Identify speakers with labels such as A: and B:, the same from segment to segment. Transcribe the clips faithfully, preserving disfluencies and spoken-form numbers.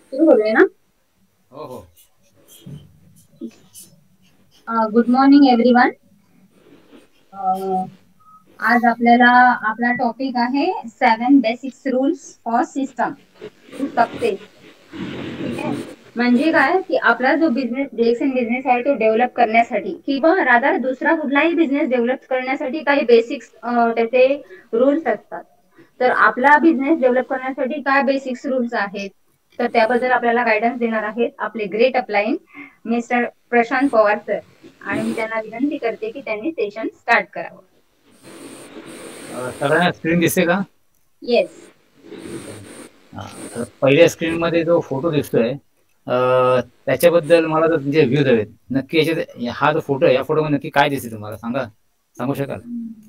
A: सुरू करूया ना.
B: हो हो.
A: Good morning everyone. आज आपल्याला आपला टॉपिक आहे seven basics rules for system to success. ठीक आहे. म्हणजे काय की आपला जो बिझनेस डेक्सन बिझनेस आहे तो डेव्हलप करण्यासाठी किंवा रादर दुसरा कुठलाही बिझनेस डेव्हलप करण्यासाठी काही बेसिक्स त्याचे रूल्स असतात. तर आपला बिझनेस डेव्हलप करण्यासाठी काय बेसिक्स रूल्स आहेत तर त्याबद्दल आपल्याला गायडन्स देणार आहेत आपले great upline mister Prashant Pawar sir. आणि मी त्यांना विनंती करते की त्यांनी सेशन स्टार्ट करावं.
B: सगळ्यांना स्क्रीन दिसते का?
A: येस.
B: पहिल्या स्क्रीन मध्ये जो फोटो दिसतोय त्याच्याबद्दल मला जर तुमचे व्ह्यूज हवेत. नक्की याच्यात हा जो फोटो आहे या फोटो मध्ये नक्की काय दिसते तुम्हाला सांगा, सांगू शकाल?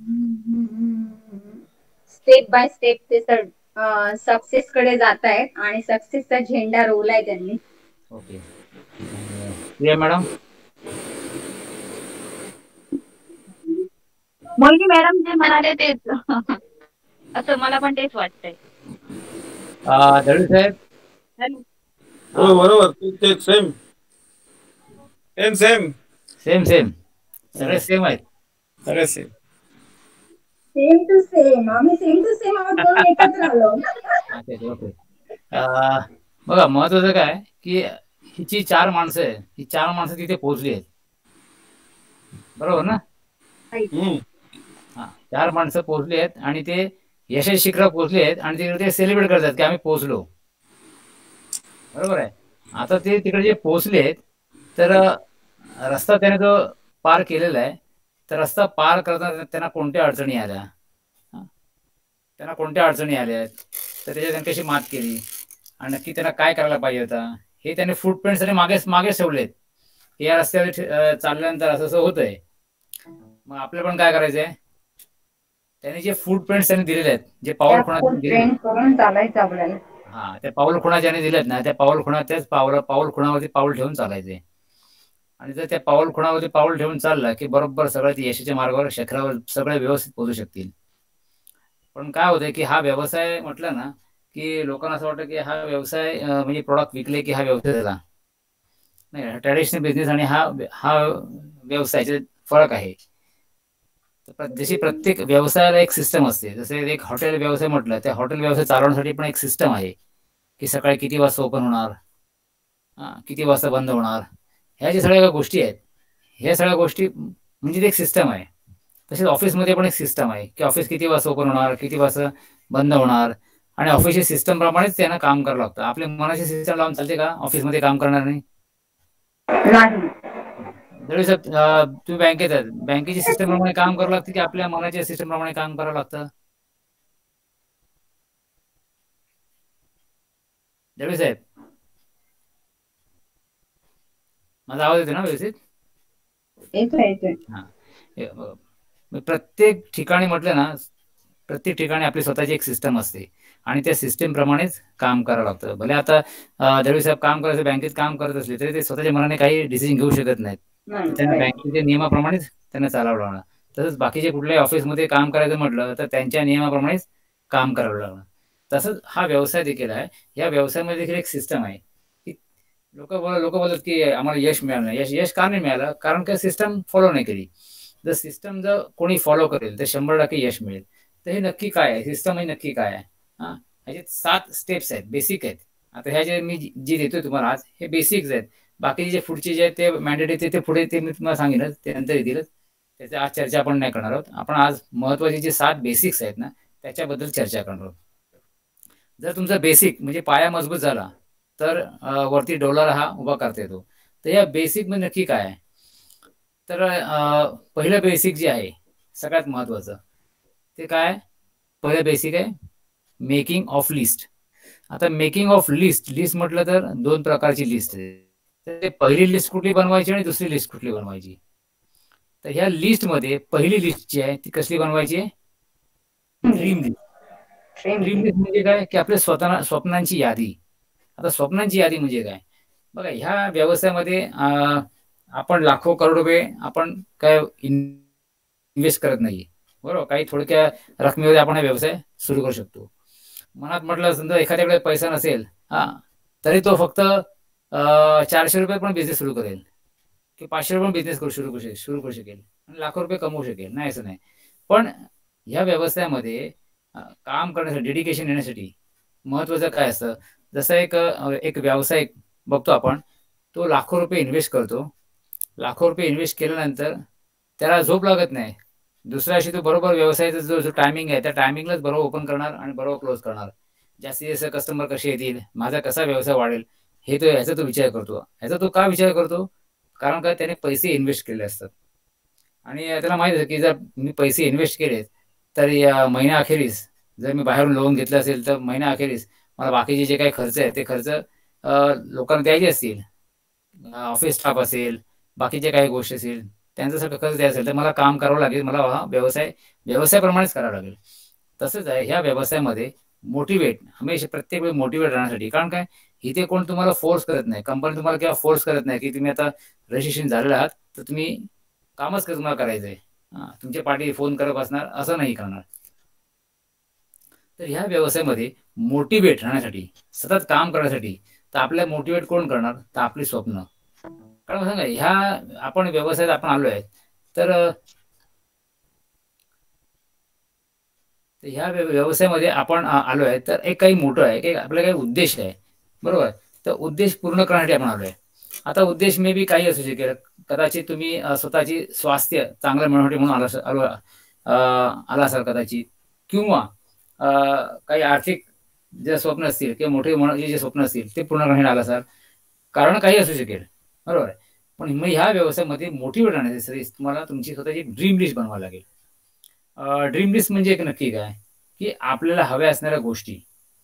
A: स्टेप बाय स्टेप ते सर सक्सेस कडे जात आहेत आणि सक्सेसचा झेंडा रोवलाय त्यांनी.
B: Okay. Priya madam.
C: Mohini madam जे म्हणाले तेच असं मला पण तेच वाटतंय.
B: दळवी साहेब.
D: हो बरोबर तेच same same same
B: same same सगळे सेम आहेत.
D: सगळे सेम
A: सेम टू सेम आम्ही सेम टू सेम आहोत म्हणून एकत्र आलो.
B: ओके. बघा महत्वाचं काय की हिची चार माणसं आहेत, ही चार माणसं तिथे पोहोचली आहेत, बरोबर ना? हा, चार माणसं पोहोचली आहेत आणि ते यशस्वी शिखरावर पोहोचले आहेत आणि तिकडे ते सेलिब्रेट करतात की आम्ही पोहोचलो, बरोबर आहे. आता ते तिकडे जे पोहोचले आहेत तर रस्ता त्याने जो पार केलेला आहे तर रस्ता पार करताना त्यांना कोणत्या अडचणी आल्या, त्यांना कोणत्या अडचणी आल्या आहेत तर त्याच्यात त्यांनी कशी मात केली आणि नक्की त्यांना काय करायला पाहिजे होता हे त्यांनी फुटप्रिंट्स आणि मागे मागे ठेवलेत. या रस्त्यावर चालल्यानंतर असं असं होतंय. मग आपल्याला पण काय करायचंय, त्यांनी जे फुटप्रिंट्स त्यांनी दिलेले आहेत, जे पाऊल खुणा
A: करून चालायचं आपल्याला.
B: हा, त्या पाऊल खुणा ज्याने दिलेत ना त्या पाऊल खुणा त्याच पाऊल पाऊल खुणावरती पाऊल ठेवून चालायचे. आणि जर त्या पाऊल खुणावरती पाऊल ठेवून चालला की बरोबर सगळं यशाच्या मार्गावर शिखरावर सगळे व्यवस्थित पोहोचू शकतील. पण काय होतंय की हा व्यवसाय म्हटलं ना की लोकांना असं वाटतं की हा व्यवसाय म्हणजे प्रोडक्ट विकले की हा व्यवसाय झाला. नाही, ट्रॅडिशनल बिझनेस आणि हा हा व्यवसायाचे फरक आहे. जशी प्रत्येक व्यवसायाला एक सिस्टम असते, जसे एक हॉटेल व्यवसाय म्हटलं त्या हॉटेल व्यवसाय चालवण्यासाठी पण एक सिस्टम आहे की सकाळी किती वाजता ओपन होणार, हा किती वाजता बंद होणार, ह्या ज्या सगळ्या गोष्टी आहेत ह्या सगळ्या गोष्टी म्हणजे एक सिस्टम आहे. तसेच ऑफिसमध्ये पण एक सिस्टम आहे की ऑफिस किती वाजता ओपन होणार, किती वाजता बंद होणार आणि ऑफिसच्या सिस्टम प्रमाणेच त्यांना काम करावं लागतं. आपल्या मनाची सिस्टम लावून चालते का ऑफिसमध्ये काम करणार नाही? दळवी साहेब, तुम्ही बँकेत आहेत, बँकेच्या सिस्टम प्रमाणे काम करावं लागतं की आपल्या मनाच्या सिस्टम प्रमाणे काम करावं लागतं? दळवी साहेब, माझा आवाज येतो ना व्यवस्थित?
A: येतोय येतोय.
B: हा, प्रत्येक ठिकाणी म्हटलं ना प्रत्येक ठिकाणी आपली स्वतःची एक सिस्टम असते आणि त्या सिस्टम प्रमाणेच काम करावं लागतं. भले आता दळवी साहेब काम करायचं बँकेत काम करत असले तरी ते स्वतःच्या मनाने काही डिसिजन घेऊ शकत नाहीत. त्यांना बँकेच्या नियमाप्रमाणेच त्यांना चालावं लागणार. तसंच बाकीचे कुठल्याही ऑफिसमध्ये काम करायचं म्हटलं तर त्यांच्या नियमाप्रमाणेच काम करावं लागणार. तसंच हा व्यवसाय देखील आहे. या व्यवसायामध्ये देखील एक सिस्टम आहे की लोक लोक बोलतात की आम्हाला यश मिळालं नाही. यश यश का नाही मिळालं? कारण का सिस्टम फॉलो नाही केली. जर सिस्टम जर कोणी फॉलो करेल तर शंभर टक्के यश मिळेल. तर हे नक्की काय आहे, सिस्टम हे नक्की काय आहे? हा, ह्याचे सात स्टेप्स आहेत, बेसिक आहेत. आता ह्या जे मी जे देतोय तुम्हाला आज हे बेसिक्स आहेत. बाकीचे जे पुढचे जे आहेत ते मॅन्डेटरी ते पुढे ते मी तुम्हाला सांगेनच, ते नंतर येतीलच. त्याच्या आज चर्चा आपण नाही करणार आहोत. आपण आज महत्वाचे जे सात बेसिक्स आहेत ना त्याच्याबद्दल चर्चा करणार आहोत. जर तुमचा बेसिक म्हणजे पाया मजबूत झाला तर वरती डोलार हा उभा करता येतो. तर या बेसिक मध्ये नक्की काय आहे? तर पहिलं बेसिक जे आहे सगळ्यात महत्वाचं ते काय? पहिलं बेसिक आहे मेकिंग ऑफ लिस्ट. आता मेकिंग ऑफ लिस्ट लिस्ट म्हटलं तर दोन प्रकारची लिस्ट आहे. पहिली लिस्ट कुठली बनवायची आणि दुसरी लिस्ट कुठली बनवायची? तर ह्या लिस्ट मध्ये पहिली लिस्ट जी आहे ती कसली बनवायची? Dream list. ड्रीम लिस्ट म्हणजे काय की आपल्या स्वतः स्वप्नांची यादी. आता स्वप्नांची यादी म्हणजे काय? बघा ह्या व्यवसायामध्ये आपण लाखो करोड रुपये आपण काय इन्व्हेस्ट करत नाहीये, बरोबर. काही थोडक्या रकमेमध्ये आपण हा व्यवसाय सुरू करू शकतो. मनात म्हटलं समजा एखाद्याकडे पैसा नसेल हा तरी तो फक्त अं, चारशे रुपये पण बिझनेस सुरू करेल की पाचशे रुपये पण बिझनेस करू सुरू करू शकेल सुरू करू शकेल आणि लाखो रुपये कमवू शकेल, नाही असं नाही. पण ह्या व्यवसायामध्ये अं, काम करण्यासाठी, डेडिकेशन येण्यासाठी महत्वाचं काय असतं, जसं एक अं, एक व्यावसायिक बघतो आपण, तो लाखो रुपये इन्व्हेस्ट करतो. लाखो रुपये इन्व्हेस्ट केल्यानंतर त्याला झोप लागत नाही. दुसऱ्या दिवशी तो बरोबर व्यवसायाचा जो जो टायमिंग आहे त्या टायमिंगलाच बरोबर ओपन करणार आणि बरोबर क्लोज करणार. जास्तीत जास्त कस्टमर कसे येतील, माझा कसा व्यवसाय वाढेल, हे तो ह्याचा तो विचार करतो. ह्याचा तो का विचार करतो, कारण का त्याने पैसे इन्व्हेस्ट केले असतात आणि त्याला माहित आहे की जर मी पैसे इन्व्हेस्ट केले तर या महिन्याअखेरीस जर मी बाहेरून लोन घेतलं असेल तर महिन्याअखेरीस मला बाकीचे जे काही खर्च आहे ते खर्च अं, लोकांना द्यायचे असतील. ऑफिस स्टाफ असेल, बाकीचे काही गोष्टी असेल, त्यांचं सगळं खर्च द्यायचं असेल तर मला काम करावं लागेल, मला हा व्यवसाय व्यवसायाप्रमाणेच करावा लागेल. तसंच आहे ह्या व्यवसायामध्ये मोटिवेट हमेशा प्रत्येक वेळी मोटिवेट राहण्यासाठी. कारण काय, इथे कोण तुम्हाला फोर्स करत नाही, कंपनी तुम्हाला किंवा फोर्स करत नाही की तुम्ही आता रजिस्ट्रेशन झालेलं आहात तर तुम्ही कामच कर तुम्हाला करायचंय, हा तुमच्या पाठी फोन करत असणार असं नाही करणार. तर ह्या व्यवसायामध्ये मोटिवेट राहण्यासाठी, सतत काम करण्यासाठी तर आपल्याला मोटिवेट कोण करणार, तर आपली स्वप्न. कारण सांगा ह्या आपण व्यवसायात आपण आलो आहे तर तर ह्या व्य- व्यवसायामध्ये आपण आ- आलो आहे तर एक काही मोठं आहे, काही आपला काही उद्देश आहे, बरोबर. तर उद्देश पूर्ण करण्यासाठी आपण आलो आहे. आता उद्देश मे बी काही असू शकेल, कदाचित तुम्ही अ, स्वतःची स्वास्थ्य चांगलं मिळवण्यासाठी म्हणून आला अस- आलो अ, आला असाल कदाचित, किंवा अ, काही आर्थिक जे स्वप्न असतील किंवा मोठे होण्याचे जे स्वप्न असतील ते पूर्ण करण्यासाठी आला असाल, कारण काही असू शकेल, बरोबर आहे. पण मग ह्या व्यवसायामध्ये मोटिवेट राहण्यासाठी तुम्हाला तुमची स्वतःची ड्रीम लिस्ट बनवावी लागेल. ड्रीम लिस्ट म्हणजे एक नक्की काय, की आपल्याला हव्या असणाऱ्या गोष्टी.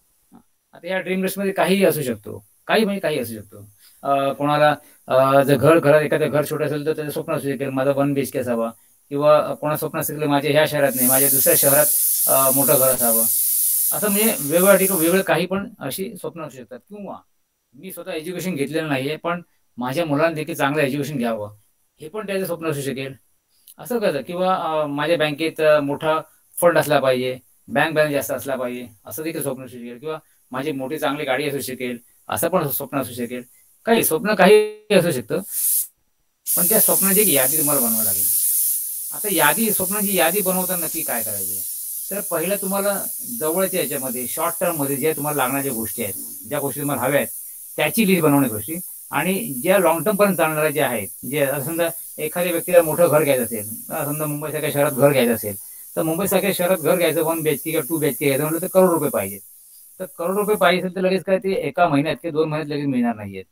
B: आता या ड्रीम लिस्ट मध्ये काहीही असू शकतो, काही म्हणजे काही असू शकतो. अं, कोणाला अं, जर घर घरात एखादं घर छोटं असेल तर त्याचं स्वप्न असू शकेल माझा वन बीएचके असावा, किंवा कोणा स्वप्न असेल की माझ्या ह्या शहरात नाही माझ्या दुसऱ्या शहरात अं, मोठं घर असावं. असं म्हणजे वेगवेगळ्या ठिकाणी वेगवेगळे काही पण अशी स्वप्न असू शकतात. किंवा मी स्वतः एज्युकेशन घेतलेलं नाहीये पण माझ्या मुलांना देखील चांगलं एज्युकेशन घ्यावं, हे पण त्याचं स्वप्न असू शकेल. असं कसं, किंवा अं, माझ्या बँकेत अं, मोठा फंड असला पाहिजे, बँक बॅलन्स जास्त असला पाहिजे, असं देखील स्वप्न असू शकेल. किंवा माझी मोठी चांगली गाडी असू शकेल, असं पण स्वप्न असू शकेल. काही स्वप्न काही असू शकतं, पण त्या स्वप्नाची एक यादी तुम्हाला बनवावी लागेल. आता यादी स्वप्नाची यादी बनवताना नक्की काय करायचं, तर पहिलं तुम्हाला जवळच्या याच्यामध्ये शॉर्ट टर्म मध्ये जे तुम्हाला लागणाऱ्या गोष्टी आहेत, ज्या गोष्टी तुम्हाला हव्या आहेत त्याची लिस्ट बनवणे गोष्टी, आणि ज्या लॉंग टर्म पर्यंत चालणाऱ्या ज्या आहेत, जे आता समजा एखाद्या व्यक्तीला मोठं घर घ्यायचं असेल, आता समजा मुंबईसारख्या शहरात घर घ्यायचं असेल तर मुंबईसारख्या शहरात घर घ्यायचं वन बीएचके किंवा टू बीएचके घ्यायचं म्हटलं तर करोड रुपये पाहिजे. तर करोड रुपये पाहिजे असेल तर लगेच काय ते एका महिन्यात किंवा दोन महिन्यात लगेच मिळणार नाहीये.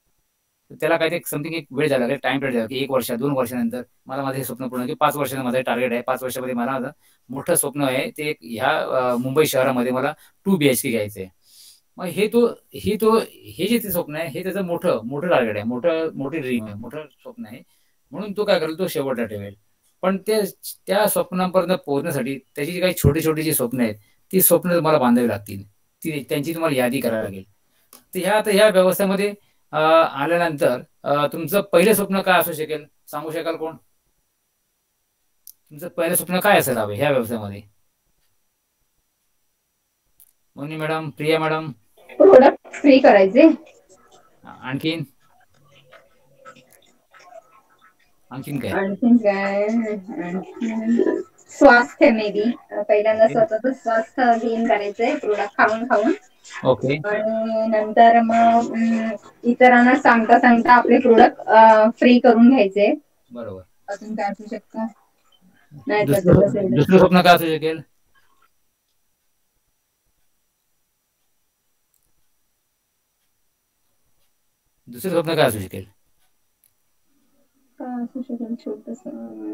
B: तर त्याला काय ते समथिंग एक वेळ झाला, टाइम पिरियड झाला की एक वर्ष दोन वर्षानंतर मला माझं हे स्वप्न पूर्ण, की पाच वर्षाचं माझं टार्गेट आहे, पाच वर्षामध्ये मला माझं मोठं स्वप्न आहे ते एक ह्या अं, मुंबई शहरामध्ये मला टू बीएचके घ्यायचं आहे. मग हे तो हे तो हे जे ते स्वप्न आहे हे त्याचं मोठं मोठं टार्गेट आहे, मोठं मोठी ड्रीम आहे, मोठं स्वप्न आहे. म्हणून तो काय करेल, तो शेवटला ठेवेल. पण ते त्या स्वप्नापर्यंत पोहोचण्यासाठी त्याची जी काही छोटी छोटी जी स्वप्न आहेत ती स्वप्न तुम्हाला बांधावी लागतील, ती त्यांची तुम्हाला यादी करावी लागेल. तर ह्या आता ह्या व्यवस्थेमध्ये अं, आल्यानंतर अं, तुमचं पहिलं स्वप्न काय असू शकेल, सांगू शकाल कोण? तुमचं पहिलं स्वप्न काय असेल हवे ह्या व्यवसायामध्ये? Moni madam, Priya madam,
A: product free करायचे.
B: आणखीन आणखीन काय?
A: आणखीन काय, आणखीन स्वास्थ्य मे बी पहिल्यांदा स्वतःच स्वास्थ्य गेन करायचंय प्रोडक्ट खाऊन खाऊन,
B: ओके,
A: आणि नंतर मग अं, इतरांना सांगता सांगता आपले प्रोडक्ट फ्री करून घ्यायचे.
B: बरोबर.
A: अजून काय असू शकतं, नाही तर
B: दुसरं
A: बस एवढं.
B: दुसरं स्वप्न काय असू शकेल? दुसरं स्वप्न काय असू शकेल?
A: काय असू शकेल छोटस,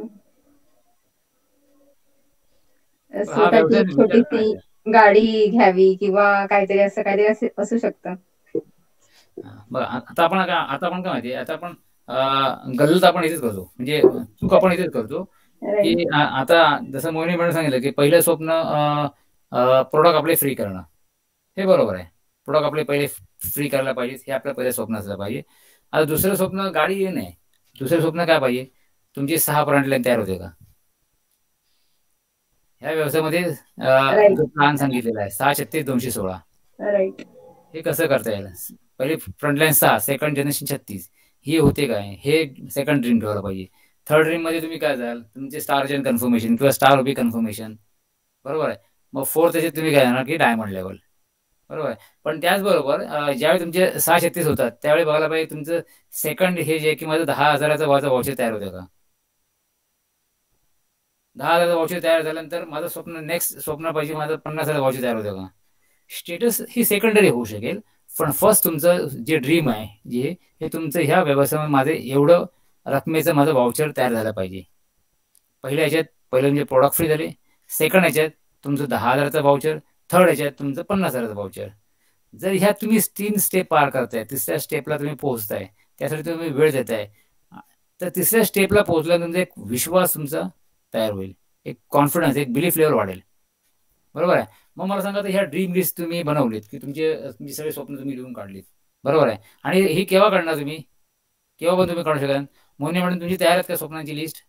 B: हा
A: स्वतःची
B: व्यवसाय
A: एक
B: विचार
A: छोटीशी
B: करायचा.
A: गाडी घ्यावी किंवा काहीतरी असं काहीतरी असे- असू शकतं.
B: हा, बघा आ- आता आपण काय आता आपण काय माहितीये, आता आपण अं, गल्लत आपण इथेच करतो, म्हणजे चूक आपण इथेच करतो की
A: राईट.
B: आ- आता जसं मोहिनी मॅडम सांगितलं की पहिलं स्वप्न प्रोडक्ट आपले फ्री करणं, हे बरोबर आहे. प्रोडक्ट आपले पहिले फ्री करायला पाहिजे, हे आपलं पहिलं स्वप्न असलं पाहिजे. आता दुसरं स्वप्न गाडी नाही, दुसरं स्वप्न काय पाहिजे, तुमची सहा ब्रँड लाईन तयार होते का? ह्या व्यवसायामध्ये अं,
A: राईट.
B: जो प्लॅन सांगितलेला आहे सहा छत्तीस दोनशे सोळा,
A: राईट.
B: हे कसं करता येईल? पहिले फ्रंटलाईन सहा, सेकंड जनरेशन छत्तीस, हे होते काय, हे सेकंड ड्रीम ठेवायला पाहिजे. थर्ड ड्रीम मध्ये तुम्ही काय जाल, तुमचे स्टार जन कन्फर्मेशन किंवा स्टार ओबी कन्फर्मेशन, बरोबर आहे. मग फोर्थ त्याच्यात तुम्ही काय जाणार की डायमंड लेवल, बरोबर आहे. पण त्याचबरोबर ज्यावेळी तुमचे सहा छत्तीस होतात त्यावेळी बघायला पाहिजे तुमचं सेकंड हे जे की माझं दहा हजाराचा माझं वाउचर तयार होतं का. दहा हजाराचं वाउचर तयार झाल्यानंतर माझं स्वप्न नेक्स्ट स्वप्न पाहिजे माझं पन्नास हजाराचं वाउचर तयार होतं का. स्टेटस ही सेकंडरी होऊ शकेल, पण फर्स्ट तुमचं जे ड्रीम आहे जे हे तुमचं ह्या व्यवसायामध्ये माझे एवढं रकमेचं माझं वाउचर तयार झालं पाहिजे. पहिल्या ह्याच्यात पहिलं म्हणजे प्रोडक्ट फ्री झाले, सेकंड ह्याच्यात तुमचं दहा हजाराचं वाउचर, थर्ड ह्याच्यात तुमचं पन्नास हजाराचं वाउचर. जर ह्या तुम्ही तीन स्टेप पार करताय, तिसऱ्या स्टेपला तुम्ही पोहोचताय, त्यासाठी तुम्ही वेळ देताय, तर तिसऱ्या स्टेपला पोहोचल्यानंतर एक विश्वास तुमचा तयार होईल, एक कॉन्फिडन्स, एक बिलीफ लेवल वाढेल, बरोबर आहे. मग मला सांगा तर ह्या ड्रीम लिस्ट तुम्ही बनवलीत की तुमचे तुमची सगळे स्वप्न तुम्ही लिहून काढलीत, बरोबर आहे. आणि ही केव्हा काढणार तुम्ही, केव्हा पण तुम्ही काढू शकाल. मोहिनी मॅडम तुमची तयार आहेत का स्वप्नांची लिस्ट.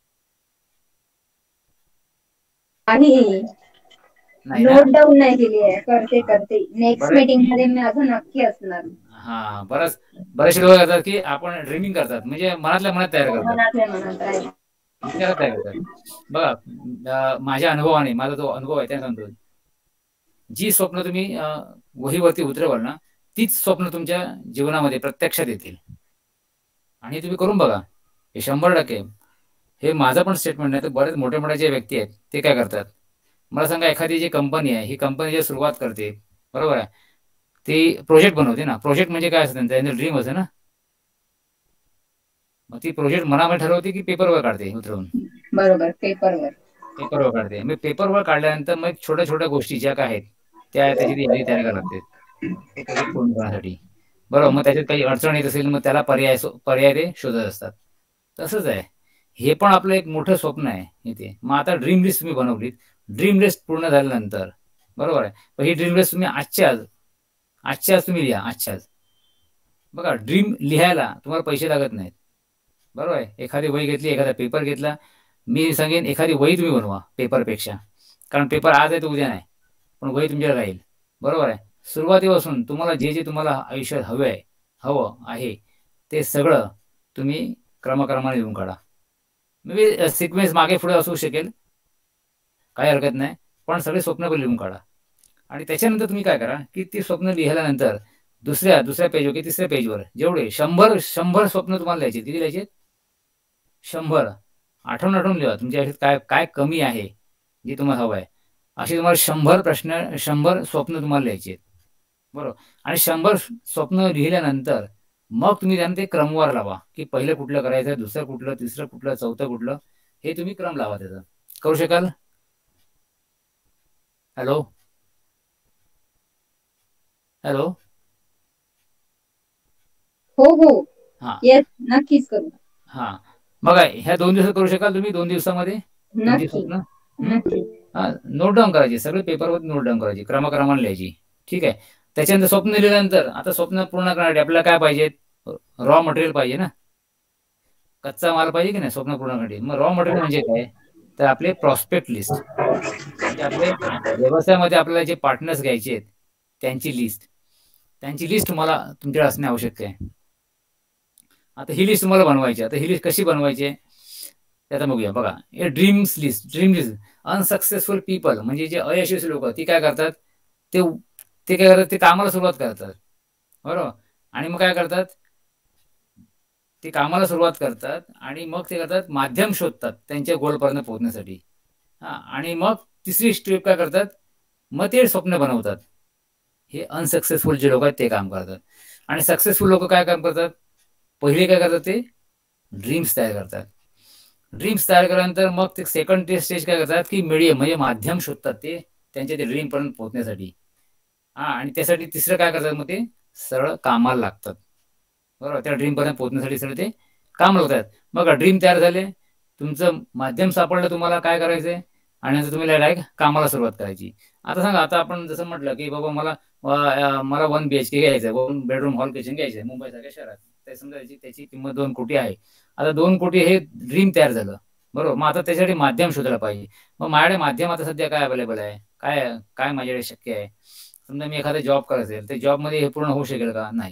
A: नोट डाऊन नाही केली आहे, करते करते नेक्स्ट मीटिंग मध्ये मी अजून नक्की असणार.
B: हा बरंच बरेचसे लोक करतात की आपण ड्रीमिंग करतात, म्हणजे मनातल्या मनात तयार करतात,
A: मनातल्या मनात
B: विचारात तयार करतात. बघा माझ्या अनुभवाने, माझा जो अनुभव आहे त्या सांगतो, जी स्वप्न तुम्ही वहीवरती उतरवाल ना तीच स्वप्न तुमच्या जीवनामध्ये प्रत्यक्षात येतील. आणि तुम्ही करून बघा, हे शंभर टक्के. हे माझं पण स्टेटमेंट नाही, तर बरेच मोठे मोठे जे व्यक्ती आहेत ते काय करतात, मला सांगा एखादी जी कंपनी आहे ही कंपनी जे सुरुवात करते, बरोबर आहे, ती प्रोजेक्ट बनवते ना. प्रोजेक्ट म्हणजे काय असतं त्यांचं ड्रीम असतं ना. मग ती प्रोजेक्ट मनामध्ये ठरवते की पेपरवर काढते उतरवून,
A: बरोबर, पेपरवर
B: पेपरवर काढते. मग पेपरवर काढल्यानंतर मग छोट्या छोट्या गोष्टी ज्या काय आहेत त्या त्याची यादी तयार करावी लागते ते प्रोजेक्ट पूर्ण करण्यासाठी, बरोबर. मग त्याच्यात काही अडचण येत असेल मग त्याला पर्याय पर्याय ते शोधत असतात. तसंच आहे हे पण आपलं एक मोठं स्वप्न आहे इथे. मग आता ड्रीम लिस्ट तुम्ही बनवलीत, ड्रीम लिस्ट पूर्ण झाल्यानंतर, बरोबर आहे, पण ही ड्रीम लिस्ट तुम्ही आजच्या आज आजच्या आज तुम्ही लिहा, आजच्या आज. बघा ड्रीम लिहायला तुम्हाला पैसे लागत नाहीत, बरोबर आहे. एखादी वही घेतली, एखादा पेपर घेतला, मी सांगेन एखादी वही तुम्ही बनवा पेपरपेक्षा, कारण पेपर आज आहे तर उद्या नाही, पण वही तुमच्याकडे राहील, बरोबर आहे. सुरुवातीपासून तुम्हाला जे जे तुम्हाला आयुष्यात हवं आहे हवं आहे ते सगळं तुम्ही क्रमक्रमाने लिहून काढा. मे सिक्वेन्स मागे पुढे असू शकेल, काही हरकत नाही, पण सगळे स्वप्न पण लिहून काढा. आणि त्याच्यानंतर तुम्ही काय करा की ती स्वप्न लिहिल्यानंतर दुसऱ्या दुसऱ्या पेजवर की तिसऱ्या पेजवर जेवढे शंभर शंभर स्वप्न तुम्हाला लिहायचे, किती लिहायचे, शंभर. आठवून आठवून लिहा तुमच्या आयुष्यात काय काय कमी आहे जे तुम्हाला हवं आहे, असे तुम्हाला शंभर प्रश्न, शंभर स्वप्न तुम्हाला लिहायचे, बरोबर. आणि शंभर स्वप्न लिहिल्यानंतर मग तुम्ही त्यांना ते क्रमवार लावा की पहिलं कुठलं करायचं, दुसरं कुठलं, तिसरं कुठलं, चौथं कुठलं, हे तुम्ही क्रम लावा. त्याचा करू शकाल. हॅलो हॅलो
A: हो हो
B: हा
A: येस, नक्कीच करू.
B: हा बघा ह्या दोन दिवसात करू शकाल तुम्ही, दोन दिवसामध्ये तुमची स्वप्न हा नोट डाऊन करायची, सगळे पेपरवर नोट डाऊन करायची, क्रमक्रमाने लिहायची, ठीक आहे. त्याच्यानंतर स्वप्न लिहिल्यानंतर आता स्वप्न पूर्ण करण्यासाठी आपल्याला काय पाहिजे, रॉ मटेरियल पाहिजे ना, कच्चा माल पाहिजे की नाही स्वप्न पूर्ण करण्यासाठी. मग रॉ मटेरियल म्हणजे काय, तर आपले प्रॉस्पेक्ट लिस्ट, म्हणजे आपले व्यवसायामध्ये आपल्याला जे पार्टनर्स घ्यायचे आहेत त्यांची लिस्ट, त्यांची लिस्ट तुम्हाला तुमच्याकडे असणे आवश्यक आहे. आता ही लिस्ट तुम्हाला बनवायची. आता ही लिस्ट कशी बनवायची आहे त्याचा बघूया. बघा हे dreams list, dream list. Unsuccessful people म्हणजे जे अयशस्वी लोक ती काय करतात, ते ते काय करतात, ते कामाला सुरुवात करतात, बरोबर. आणि मग काय करतात, ते कामाला सुरुवात करतात आणि मग ते करतात माध्यम शोधतात त्यांच्या गोलपर्यंत पोहोचण्यासाठी. हा आणि मग तिसरी स्टेप काय करतात, मग ते स्वप्न बनवतात. हे अनसक्सेसफुल जे लोक आहेत ते काम करतात. आणि सक्सेसफुल लोक काय काम करतात, पहिले काय करतात, ते ड्रीम्स तयार करतात. ड्रीम्स तयार केल्यानंतर मग ते सेकंड स्टेज काय करतात की मीडियम म्हणजे माध्यम शोधतात ते त्यांच्या ते ड्रीम पर्यंत पोहोचण्यासाठी. हा आणि त्यासाठी तिसरं काय करतात, मग ते सरळ कामाला लागतात, बरोबर. त्या ड्रीम पर्यंत पोहोचण्यासाठी सरळ ते काम लावतात. मग ड्रीम तयार झाले, तुमचं माध्यम सापडलं, तुम्हाला काय करायचंय आणि नंतर तुम्ही डायरेक्ट कामाला सुरुवात करायची. आता सांगा, आता आपण जसं म्हटलं की बाबा मला मला वन बी एच के घ्यायचं आहे, वन बेडरूम हॉल किचन घ्यायचं आहे मुंबईसारख्या शहरात, ते समजा त्याची त्याची किंमत दोन कोटी आहे. आता दोन कोटी हे ड्रीम तयार झालं, बरोबर. मग आता त्याच्यासाठी माध्यम शोधायला पाहिजे. मग माझ्याकडे माध्यम आता सध्या काय अवेलेबल आहे, काय काय माझ्याकडे शक्य आहे. समजा मी एखादा जॉब करायचं असेल, तर जॉबमध्ये हे पूर्ण होऊ शकेल का, नाही.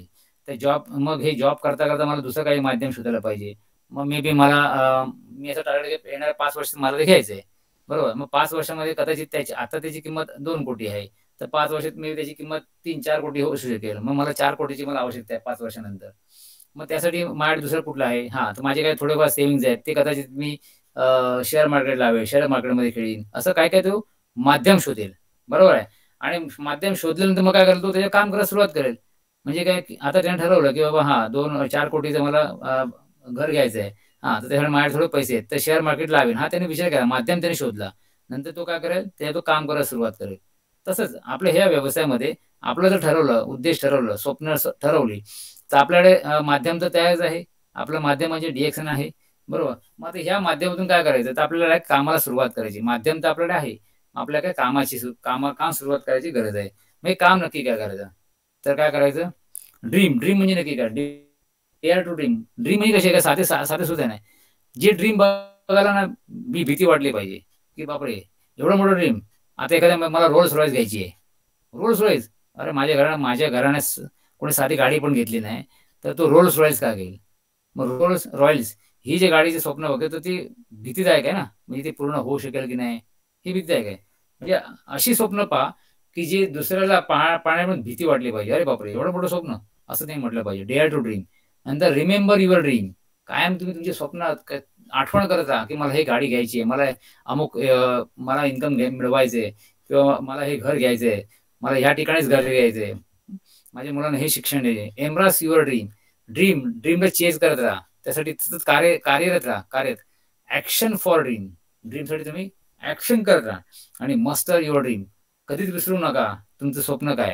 B: तर जॉब मग हे जॉब करता करता मला दुसरं काही माध्यम शोधायला पाहिजे. मग मे बी मला अं, मी असं टार्गेट येणाऱ्या पाच वर्षात मला ते घ्यायचं आहे. बरोबर. मग पाच वर्षामध्ये कदाचित त्याची आता त्याची किंमत दोन कोटी आहे. तर पाच वर्षात मी त्याची किंमत तीन चार कोटी होऊ शकेल. मग मला चार कोटीची मला आवश्यकता आहे पाच वर्षानंतर. मग त्यासाठी माझ्याकडे दुसरं कुठलं आहे? हां, तर माझे काही थोडेफार सेव्हिंग्ज आहेत ते कदाचित मी शेअर मार्केट लावेल, शेअर मार्केटमध्ये खेळीन, असं काय काय तो माध्यम शोधेल. बरोबर आहे. आणि माध्यम शोधल्यानंतर मग काय करेल, तो त्याचं काम करायला सुरुवात करेल. म्हणजे काय की आता त्याने ठरवलं की बाबा हां दोन चार कोटीचं मला अं, घर घ्यायचं आहे. हां, तर त्यासाठी माझ्याकडे थोडे पैसे आहेत तर शेअर मार्केट लावेन. हा त्याने विचार केला, माध्यम त्याने शोधला. नंतर तो काय करेल, ते तो काम करायला सुरुवात करेल. तसंच आपल्या ह्या व्यवसायामध्ये आपलं जर ठरवलं, उद्देश ठरवलं, स्वप्न स- ठरवली, तर आपल्याकडे अं, माध्यम तर तयारच आहे. आपलं माध्यम म्हणजे डिएक्शन आहे. बरोबर. मग आता ह्या माध्यमातून काय करायचं, तर आपल्याला एक कामाला सुरुवात करायची. माध्यम तर आपल्याकडे आहे. आपल्या काय कामाची सु- कामा काम सुरुवात करायची गरज आहे. मग हे काम नक्की काय करायचं, तर काय करायचं, ड्रीम ड्रीम म्हणजे नक्की काय, डेअर टू ड्रीम. ड्रीम म्हणजे कशी काय, साधे सा- साधे सुद्धा नाही. जे ड्रीम बघायला ना मी भीती वाटली पाहिजे की बापरे एवढं मोठं ड्रीम. आता एखाद्या म- मला रोल्स रॉयस घ्यायची आहे. रोल्स रॉयस, अरे माझ्या घरा माझ्या घराण्यास कोणी साधी गाडी पण घेतली नाही, तर तो रोल्स रॉयस का घेईल. मग रोल्स रॉयल्स ही जी गाडीचे स्वप्न बघते तर ती भीतीदायक आहे ना. म्हणजे ते पूर्ण होऊ शकेल की नाही ही भीतीदायक आहे. म्हणजे अशी स्वप्न पहा की जे दुसऱ्याला पहा पाहण्यामध्ये भीती वाटली पाहिजे. अरे बापरे एवढं मोठं स्वप्न, असं नाही म्हटलं पाहिजे. Dare to dream. नंतर रिमेंबर युअर ड्रीम. कायम तुम्ही तुमच्या स्वप्नात क- आठवण करत राहा की मला ही गाडी घ्यायची आहे, मला अमुक अं, मला इन्कम मिळवायचे, किंवा मला हे घर घ्यायचंय, मला ह्या ठिकाणीच घर घ्यायचंय, माझ्या मुलांना हे शिक्षण द्यायचे. Embrace your dream. ड्रीम ड्रीमला चेज करत राहा. त्यासाठी सतत कार्य कार्यरत राहा. कार्यरत ऍक्शन फॉर ड्रीम. ड्रीमसाठी तुम्ही ऍक्शन करत राहा. आणि मस्टर युअर ड्रीम. कधीच विसरू नका तुमचं स्वप्न काय आहे.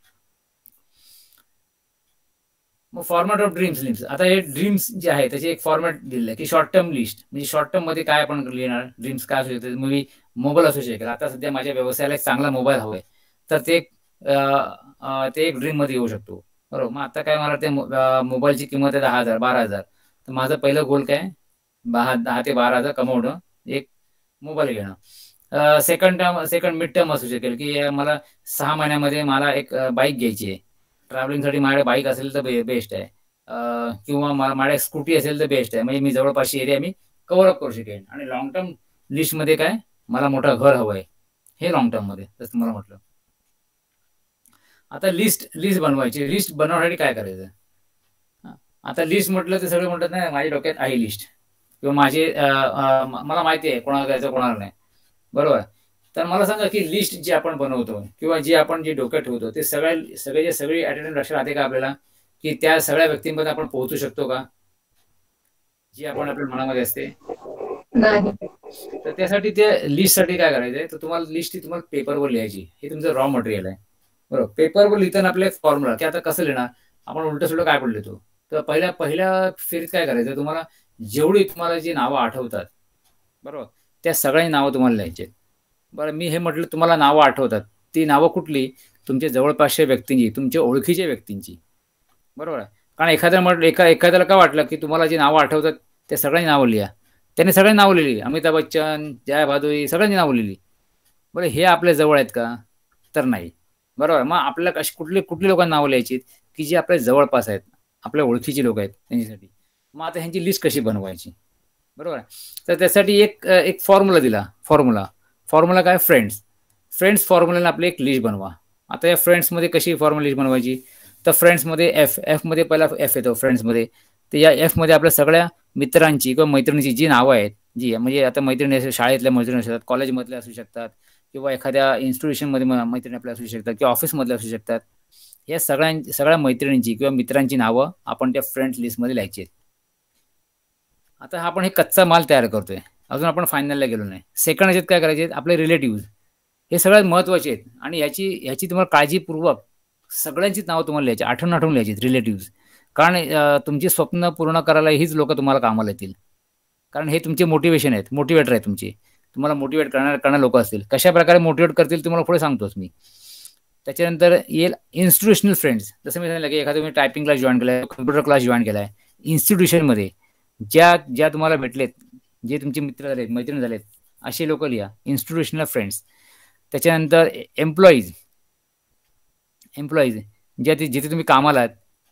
B: मग फॉर्मॅट ऑफ ड्रीम्स लिम्स. आता हे ड्रीम्स जे आहे त्याचे एक फॉर्मॅट दिलेलं आहे की शॉर्ट टर्म लिस्ट. म्हणजे शॉर्ट टर्म मध्ये काय आपण लिहिणार, ड्रीम्स काय असू शकते. मी मोबाईल असू शकेल. आता सध्या माझ्या व्यवसायाला एक चांगला मोबाईल हवाय, तर ते एक, अं, अं, ते एक ड्रीम मध्ये येऊ शकतो. बरोबर. मग आता काय मला ते मो- अं, मोबाईलची किंमत आहे दहा हजार बारा हजार. तर माझं पहिलं गोल काय, दहा दहा ते बारा हजार कमवणं, एक मोबाईल घेणं. Second term second mid term असू शकेल की अं, मला सहा महिन्यामध्ये मला एक बाईक घ्यायची आहे. ट्रॅव्हलिंगसाठी माझ्याकडे बाईक असेल तर बेस्ट आहे. अं, किंवा मा- माझ्याकडे स्कूटी असेल तर बेस्ट आहे. म्हणजे मी जवळपासची एरिया मी कव्हर अप करू शकेन. आणि लॉंग टर्म लिस्टमध्ये काय, मला मोठं घर हवं आहे. हे लॉंग टर्म मध्ये जसं तुम्हाला म्हटलं. आता लिस्ट लिस्ट बनवायची. लिस्ट बनवण्यासाठी काय करायचं. हा. आता लिस्ट म्हटलं तर सगळे म्हणतात नाही माझ्या डोक्यात आहे लिस्ट, किंवा माझे अं, अं, म- मला माहिती आहे कोणाला करायचं कोणाला नाही. बरोबर. तर मला सांगा की लिस्ट जी आपण बनवतो किंवा जी आपण जी डोक्यात ठेवतो ते सगळ्या सगळे जे सगळी अटेंडन्स लक्षात राहते का आपल्याला, की त्या सगळ्या व्यक्तींमध्ये आपण पोहोचू शकतो का, जी आपण आपल्या मनामध्ये असते.
A: नाही.
B: तर त्यासाठी त्या लिस्टसाठी काय करायचंय, तर तुम्हाला लिस्ट ही तुम्हाला पेपरवर लिहायची. हे तुमचं रॉ मटेरियल आहे. बरोबर. पेपरवर लिहिताना आपला एक फॉर्म्युला की आता कसं लिहिणार, आपण उलट सुलट काय पण लिहितो. तर पहिल्या पहिल्या फेरीत काय करायचं, तुम्हाला जेवढी तुम्हाला जी नावं आठवतात, बरोबर, त्या सगळ्यांची नावं तुम्हाला लिहायची आहेत. बरं. मी हे म्हटलं तुम्हाला नावं आठवतात, ती नावं कुठली, तुमच्या जवळपासच्या व्यक्तींची, तुमच्या ओळखीच्या व्यक्तींची. बरोबर आहे. कारण एखाद्या म्हटलं एका एखाद्याला काय वाटलं की तुम्हाला जी नावं आठवतात त्या सगळ्यांची नावं लिहा. त्याने सगळ्यांनी नावं लिहिली. अमिताभ बच्चन, जया भादुरी, सगळ्यांनी नावं लिहिली. बरं. हे आपल्या जवळ आहेत का, तर नाही. बरोबर. मग आपल्याला कशी कुठली कुठली लोकांना नावं लिहायची की जी आपल्या जवळपास आहेत, आपल्या ओळखीची लोक आहेत त्यांच्यासाठी. मग आता ह्यांची लिस्ट कशी बनवायची. बरोबर आहे. तर त्यासाठी एक एक फॉर्म्युला दिला. फॉर्म्युला फॉर्म्युला काय, फ्रेंड्स. फ्रेंड्स फॉर्म्युलाने आपली एक लिस्ट बनवा. आता या फ्रेंड्समध्ये कशी फॉर्म्युला लिस्ट बनवायची, तर फ्रेंड्समध्ये एफ एफमध्ये पहिला एफ येतो फ्रेंड्समध्ये. तर या एफमध्ये आपल्या सगळ्या मित्रांची किंवा मैत्रिणीची जी नावं आहेत, जी म्हणजे आता मैत्रिणी असेल, शाळेतल्या मैत्रिणी असतात, कॉलेजमधल्या असू शकतात, किंवा एखाद्या इन्स्टिट्यूशनमध्ये म- मैत्रिणी आपल्या असू शकतात, किंवा ऑफिसमधल्या असू शकतात. या सगळ्यां सगळ्या मैत्रिणींची किंवा मित्रांची नावं आपण त्या फ्रेंड्स लिस्टमध्ये लिहायची आहेत. आता हा आपण हे कच्चा माल तयार करतोय, अजून आपण फायनलला गेलो नाही. सेकंड ह्याच्यात काय करायचे आहेत, आपले रिलेटिव्ह. हे सगळ्यात महत्त्वाचे आहेत. आणि याची याची तुम्हाला काळजीपूर्वक सगळ्यांचीच नावं तुम्हाला लिहायची, आठवून आठवून लिहायची रिलेटिव्ह. कारण अं, तुमची स्वप्न पूर्ण करायला हीच लोक तुम्हाला कामाला येतील. कारण हे तुमचे मोटिवेशन आहेत, मोटिवेटर आहेत तुमचे. तुम्हाला मोटिवेट करणार करणारे लोक असतील. कशा प्रकारे मोटिवेट करतील तुम्हाला पुढे सांगतोच मी. त्याच्यानंतर येईल इन्स्टिट्यूशनल फ्रेंड्स. जसं मी सांगितलं की एखादा तुम्ही टायपिंग क्लास जॉईन केलाय, कम्प्युटर क्लास जॉईन केलाय, इन्स्टिट्यूशनमध्ये ज्या ज्या तुम्हाला भेटलेत, जे तुमचे मित्र झालेत, मैत्रिणी झालेत, असे लोक लिहा, इन्स्टिट्यूशनल फ्रेंड्स. त्याच्यानंतर एम्प्लॉईज. एम्प्लॉईज ज्या ति- जिथे तुम्ही कामाला आहात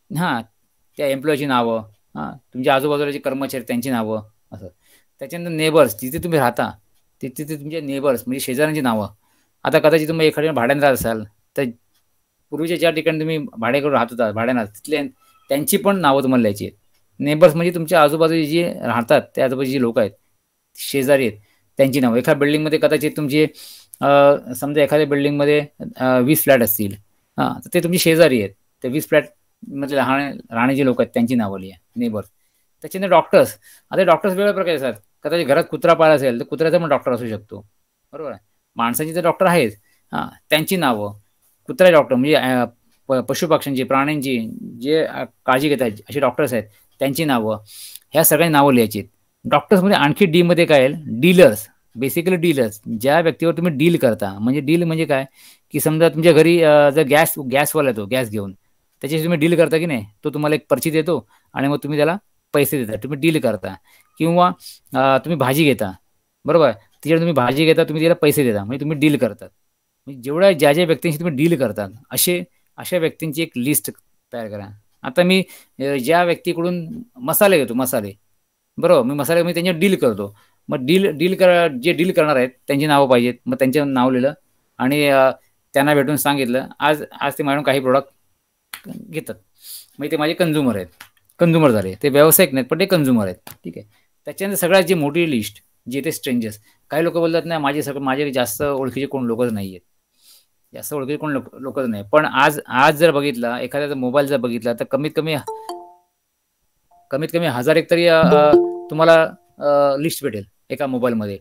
B: हां, त्या एम्प्लॉयची नावं, हां, तुमच्या आजूबाजूला जे कर्मचारी त्यांची नावं असं. त्याच्यानंतर नेबर्स, जिथे तुम्ही राहता तिथे ते तुमचे नेबर्स म्हणजे शेजाऱ्यांची नावं. आता कदाचित तुम्ही एखाद्या भाड्यानं राहत असाल, तर पूर्वीच्या ज्या ठिकाणी तुम्ही भाडेकरून राहत होता भाड्यानं तिथले त्यांची पण नावं तुम्हाला लिहायची आहेत. नेबर्स म्हणजे तुमच्या आजूबाजूचे जे राहतात त्या आजूबाजूची जी लोकं आहेत, शेजारी आहेत त्यांची नावं. एका बिल्डिंगमध्ये कदाचित तुमची अ, समजा एखाद्या बिल्डिंगमध्ये अ, वीस फ्लॅट असतील, हां, तर ते तुमचे शेजारी आहेत. ते वीस फ्लॅटमधले राहणे राहणारे जे लोक आहेत त्यांची नावं लिहा, नेबर्स. त्याच्यानंतर डॉक्टर्स. आता डॉक्टर्स वेगवेगळ्या प्रकारचे असतात. कदाचित घरात कुत्रा पाळला असेल तर कुत्र्याचा पण डॉक्टर असू शकतो, बरोबर आहे. माणसाचे तर डॉक्टर आहेच, हां, त्यांची नावं. कुत्रा डॉक्टर म्हणजे अ, प पशुपक्ष्यांची, प्राण्यांची जे अ, काळजी घेतात असे डॉक्टर्स आहेत त्यांची नावं. ह्या सगळ्यांची नावं लिहायची आहेत. डॉक्टर्समध्ये आणखी डीमध्ये काय येईल, डीलर्स. बेसिकली डीलर्स, ज्या व्यक्तीवर तुम्ही डील करता. म्हणजे डील म्हणजे काय, की समजा तुमच्या घरी अ, जर गॅस गॅसवाला येतो, गॅस घेऊन त्याच्याशी तुम्ही डील करता की नाही. तो तुम्हाला एक पर्ची देतो आणि मग तुम्ही त्याला पैसे देता, तुम्ही डील करता. किंवा अ, तुम्ही भाजी घेता, बरोबर. तिच्याकडे तुम्ही भाजी घेता, तुम्ही त्याला पैसे देता, म्हणजे तुम्ही डील करतात. म्हणजे जेवढ्या ज्या ज्या व्यक्तींशी तुम्ही डील करतात असे अशा व्यक्तींची एक लिस्ट तयार करा. आता मी अ, ज्या व्यक्तीकडून मसाले घेतो, मसाले, बरोबर, मी मसाले मी त्यांच्यावर डील करतो. मग डील डील करा जे डील करणार आहेत त्यांची नावं पाहिजेत. मग त्यांचं नाव लिहिलं आणि अ, त्यांना भेटून सांगितलं आज आज ते माझ्याकडून काही प्रोडक्ट घेतात. म्हणजे ते माझे कन्झ्युमर आहेत, कन्झ्युमर झाले. ते व्यावसायिक नाहीत पण ते कन्झ्युमर आहेत, ठीक आहे. त्याच्यानंतर सगळ्यात जी मोठी लिस्ट जे ते स्ट्रेंजर्स. काही लोक बोलतात नाही माझे सगळं माझे जास्त ओळखीचे कोण लोकच नाही आहेत, जास्त ओळखीचे कोण लोक लोकच नाही. पण आज आज जर बघितला एखाद्याचा मोबाईल जर बघितला तर कमीत कमी कमीत कमी हजार एक तरी अ, अ, तुम्हाला लिस्ट भेटेल एका मोबाईलमध्ये.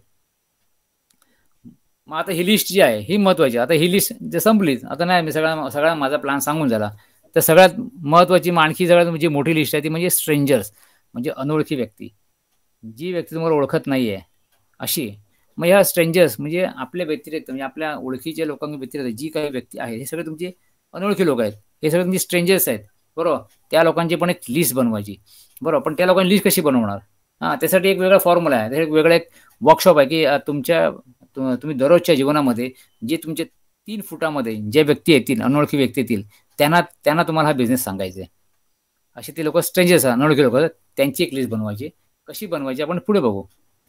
B: मग आता ही लिस्ट जी आहे ही महत्वाची. आता ही लिस्ट जर संपलीच, आता नाही मी सगळा सगळा माझा प्लॅन सांगून झाला, तर सगळ्यात महत्वाची मग आणखी सगळ्यात म्हणजे मोठी लिस्ट आहे ती म्हणजे स्ट्रेंजर्स, म्हणजे अनोळखी व्यक्ती. जी व्यक्ती तुम्हाला ओळखत नाहीये अशी. मग ह्या स्ट्रेंजर्स म्हणजे आपल्या व्यतिरिक्त म्हणजे आपल्या ओळखीच्या लोकांच्या व्यतिरिक्त जी काही व्यक्ती आहे हे सगळे तुमचे अनोळखी लोक आहेत, हे सगळे तुमचे स्ट्रेंजर्स आहेत, बरोबर. त्या लोकांची पण एक लिस्ट बनवायची, बरोबर. पण त्या लोकांनी लिस्ट कशी बनवणार, हां, त्यासाठी एक वेगळा फॉर्म्युला आहे. एक वेगळा एक वर्कशॉप आहे की अ, तुमच्या तु- तुम्ही दररोजच्या जीवनामध्ये जे तुमचे तीन फुटामध्ये ज्या व्यक्ती येतील, अनोळखी व्यक्ती येतील, त्यांना त्यांना तुम्हाला हा बिझनेस सांगायचा आहे. असे ते लोक स्ट्रेंजर्स अनोळखी लोक, त्यांची एक लिस्ट बनवायची. कशी बनवायची आपण पुढे बघू.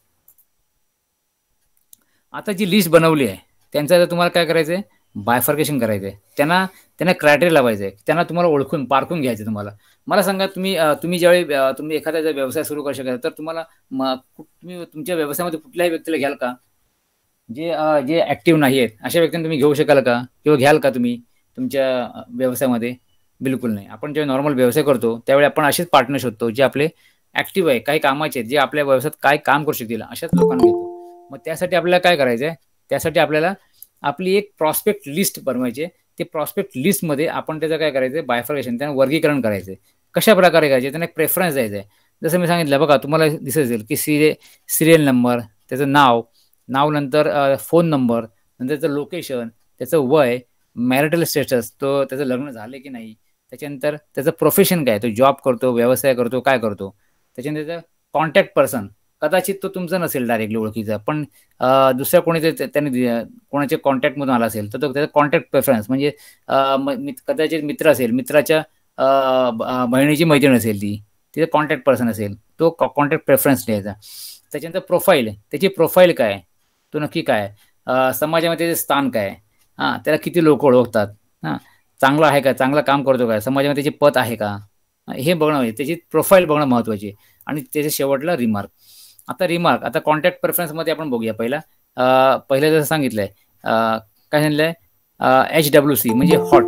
B: आता जी लिस्ट बनवली आहे त्यांचं आता तुम्हाला काय करायचं आहे, बायफर्केशन करायचं आहे. त्यांना त्यांना क्रायटेरिया लावायचं आहे. त्यांना तुम्हाला ओळखून पारखून घ्यायचं आहे तुम्हाला. मला सांगा तुम्ही अ, तुम्ही ज्यावेळी अ, तुम्ही एखादा जर व्यवसाय सुरू करू शकाल तर तुम्हाला म- कु- तुम्ही तुमच्या व्यवसायामध्ये कुठल्याही व्यक्तीला घ्याल का, जे अ, जे ऍक्टिव्ह नाही आहेत अशा व्यक्तींना तुम्ही घेऊ शकाल का किंवा घ्याल का तुम्ही तुमच्या अ, व्यवसायामध्ये. बिलकुल नाही. आपण जेव्हा नॉर्मल व्यवसाय करतो त्यावेळी आपण असेच पार्टनर शोधतो जे आपले ऍक्टिव्ह आहे, काही कामाचे आहेत, जे आपल्या व्यवसायात काय काम करू शकतील अशाच लोकांना घेतो. मग त्यासाठी आपल्याला काय करायचं आहे, त्यासाठी आपल्याला आपली एक प्रॉस्पेक्ट लिस्ट बनवायची आहे. ते प्रॉस्पेक्ट लिस्टमध्ये आपण त्याचं काय करायचं आहे, बायफर्केशन, त्यांना वर्गीकरण करायचं आहे. कशा प्रकारे करायचे, त्यांना एक प्रेफरन्स द्यायचा आहे. जसं मी सांगितलं बघा, तुम्हाला दिसत असेल की सिरिय सिरियल नंबर, त्याचं नाव, नाव नंतर फोन नंबर, नंतर त्याचं लोकेशन, त्याचं वय, मॅरिटल स्टेटस, तो त्याचं लग्न झालं की नाही, त्याच्यानंतर त्याचं प्रोफेशन काय, तो जॉब करतो, व्यवसाय करतो, काय करतो, त्याच्यानंतर त्याचं कॉन्टॅक्ट पर्सन. कदाचित तो तुमचा नसेल डायरेक्टली ओळखीचा, पण अ, दुसऱ्या कोणी ते ते- त्याने दि- कोणाच्या कॉन्टॅक्टमधून आला असेल तर तो त्याचा कॉन्टॅक्ट प्रेफरन्स म्हणजे अ, म- मित- कदाचित मित्र असेल, मित्राच्या अ, ब- अ, बहिणीची मैत्रीण असेल, ती तिथे कॉन्टॅक्ट पर्सन असेल, तो कॉन्टॅक्ट प्रेफरन्स द्यायचा. त्याच्यानंतर प्रोफाईल, त्याची प्रोफाईल काय, तो नक्की काय, अ, समाजामध्ये त्याचे स्थान काय, हां, त्याला किती लोक ओळखतात, हां, चांगला आहे का, चांगलं काम करतो का, समाजामध्ये त्याची पत आहे का, हे बघणं म्हणजे त्याची प्रोफाईल बघणं महत्त्वाची आहे. आणि त्याच्या शेवटला रिमार्क. आता रिमार्क, आता कॉन्टॅक्ट प्रेफरन्समध्ये आपण बघूया. पहिला अ, पहिलं जसं सांगितलंय अ, काय सांगितलंय, एच डब्ल्यू सी म्हणजे हॉट.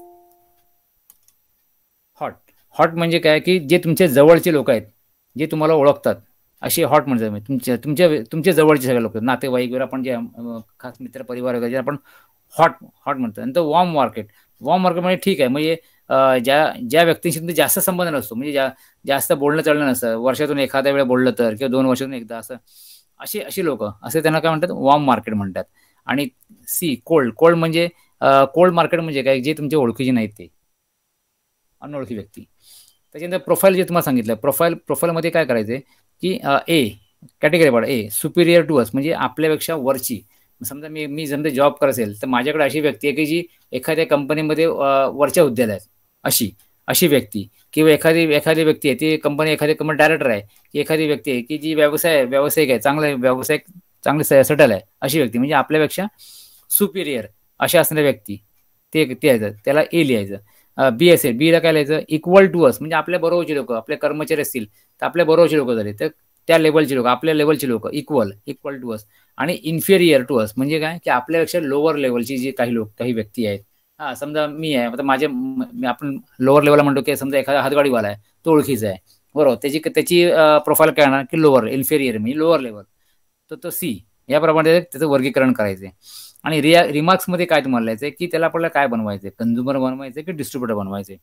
B: हॉट हॉट म्हणजे काय, की जे तुमच्या जवळचे लोक आहेत, जे तुम्हाला ओळखतात असे हॉट म्हणजे म्हणजे तुमच्या तुमच्या तुमच्या जवळचे सगळे लोक, नातेवाईक वगैरे आपण जे अ, खास मित्र परिवार वगैरे जे आपण हॉट हॉट म्हणतो. नंतर वॉर्म मार्केट. वॉर्म मार्केट म्हणजे ठीक आहे, म्हणजे अ, ज्या ज्या व्यक्तींशी तुमचा जास्त संबंध नसतो, म्हणजे ज्या जास्त बोलणं चालणं नसतं, वर्षातून एखाद्या वेळा बोललं तर, किंवा दोन वर्षातून एकदा असं, अशी अशी लोक असे त्यांना काय म्हणतात, वॉर्म मार्केट म्हणतात. आणि सी कोल्ड. कोल्ड म्हणजे कोल्ड मार्केट म्हणजे काय, जे तुमच्या ओळखीचे नाहीत, ते अनोळखी व्यक्ती. त्याच्यानंतर प्रोफाईल जे तुम्हाला सांगितलं, प्रोफाईल प्रोफाईलमध्ये काय करायचंय की ए कॅटेगरी वाढ, ए सुपिरियर टू अस म्हणजे आपल्यापेक्षा वरची. समजा मी मी समजा जॉब करत असेल तर माझ्याकडे अशी व्यक्ती आहे की जी एखाद्या कंपनीमध्ये वरच्या हुद्द्याला आहे अशी. अशी व्यक्ती किंवा एखादी एखादी व्यक्ती आहे ती कंपनी एखादी कंपनी डायरेक्टर आहे की एखादी व्यक्ती आहे की जी व्यवसाय व्यावसायिक आहे, चांगला व्यावसायिक चांगली सेटल आहे अशी व्यक्ती, म्हणजे आपल्यापेक्षा सुपिरियर अशा असणाऱ्या व्यक्ती, ते ते यायचं त्याला ए लिहायचं. बी असेल, बीला काय लिहायचं, इक्वल टू अस, म्हणजे आपल्या बरोबरचे लोक, आपले कर्मचारी असतील तर आपल्या बरोबरचे लोक झाले, तर त्या लेवलचे लोक, आपल्या लेवलचे लोक, इक्वल इक्वल टू अस. आणि इन्फेरियर टू अस म्हणजे काय की आपल्यापेक्षा लोअर लेवलची जी काही लोक काही व्यक्ती आहेत. हा समजा मी आहे, आता माझे आपण लोअर लेवलला म्हणतो की समजा एखादा हातगाडीवाला आहे, तो ओळखीचा आहे, बरोबर, त्याची त्याची प्रोफाईल काय ना की लोअर, इन्फेरियर म्हणजे लोअर लेवल, तर तो सी, याप्रमाणे त्याचं वर्गीकरण करायचं. आणि रिया रिमार्क्समध्ये काय तुम्हाला लिहायचं की त्याला आपल्याला काय बनवायचं, कंझ्युमर बनवायचं की डिस्ट्रीब्युटर बनवायचे.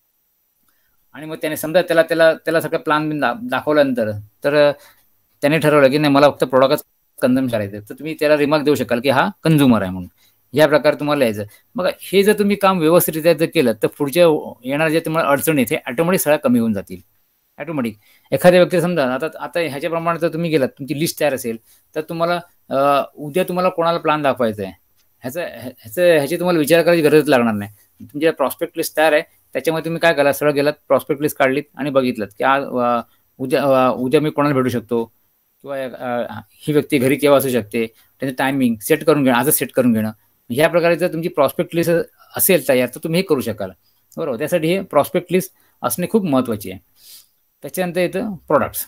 B: आणि मग त्याने समजा त्याला त्याला त्याला सगळं प्लॅन दाखवल्यानंतर तर त्याने ठरवलं की नाही मला फक्त प्रोडक्टच कंझ्युम करायचं, तर तुम्ही त्याला रिमार्क देऊ शकाल की हा कंझ्युमर आहे म्हणून. या प्रकारे तुम्हाला लिहायचं. मग हे जर तुम्ही काम व्यवस्थितरित्या जर केलं तर पुढच्या येणाऱ्या जे तुम्हाला अडचणी आहेत हे ऑटोमॅटिक सगळ्या कमी होऊन जातील. ऑटोमॅटिक एखाद्या व्यक्ती समजा आता आता ह्याच्याप्रमाणे जर तुम्ही गेलात, तुमची लिस्ट तयार असेल तर तुम्हाला उद्या तुम्हाला कोणाला प्लॅन दाखवायचा आहे ह्याचं ह्याचं ह्याची तुम्हाला विचार करायची गरज लागणार नाही. तुमची प्रॉस्पेक्ट लिस्ट तयार आहे, त्याच्यामध्ये तुम्ही काय करा, सरळ गेलात प्रॉस्पेक्ट लिस्ट काढलीत आणि बघितलं की आज उद्या उद्या मी कोणाला भेटू शकतो किंवा ही व्यक्ती घरी केव्हा असू शकते, त्याचं टायमिंग सेट करून घेणं, आजच सेट करून घेणं. ह्या प्रकारे जर तुमची प्रॉस्पेक्ट लिस्ट असेल तयार तर तुम्ही हे करू शकाल, बरोबर. त्यासाठी हे प्रॉस्पेक्ट लिस्ट असणे खूप महत्त्वाची आहे. त्याच्यानंतर येतं प्रोडक्ट्स.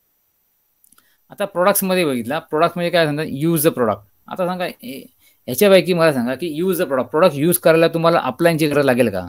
B: आता प्रोडक्ट्समध्ये बघितला, प्रोडक्ट्समध्ये काय सांगा, यूज द प्रोडक्ट. आता सांगा ह्याच्यापैकी मला सांगा की use the product, product use करायला तुम्हाला अपलाईनची गरज लागेल का?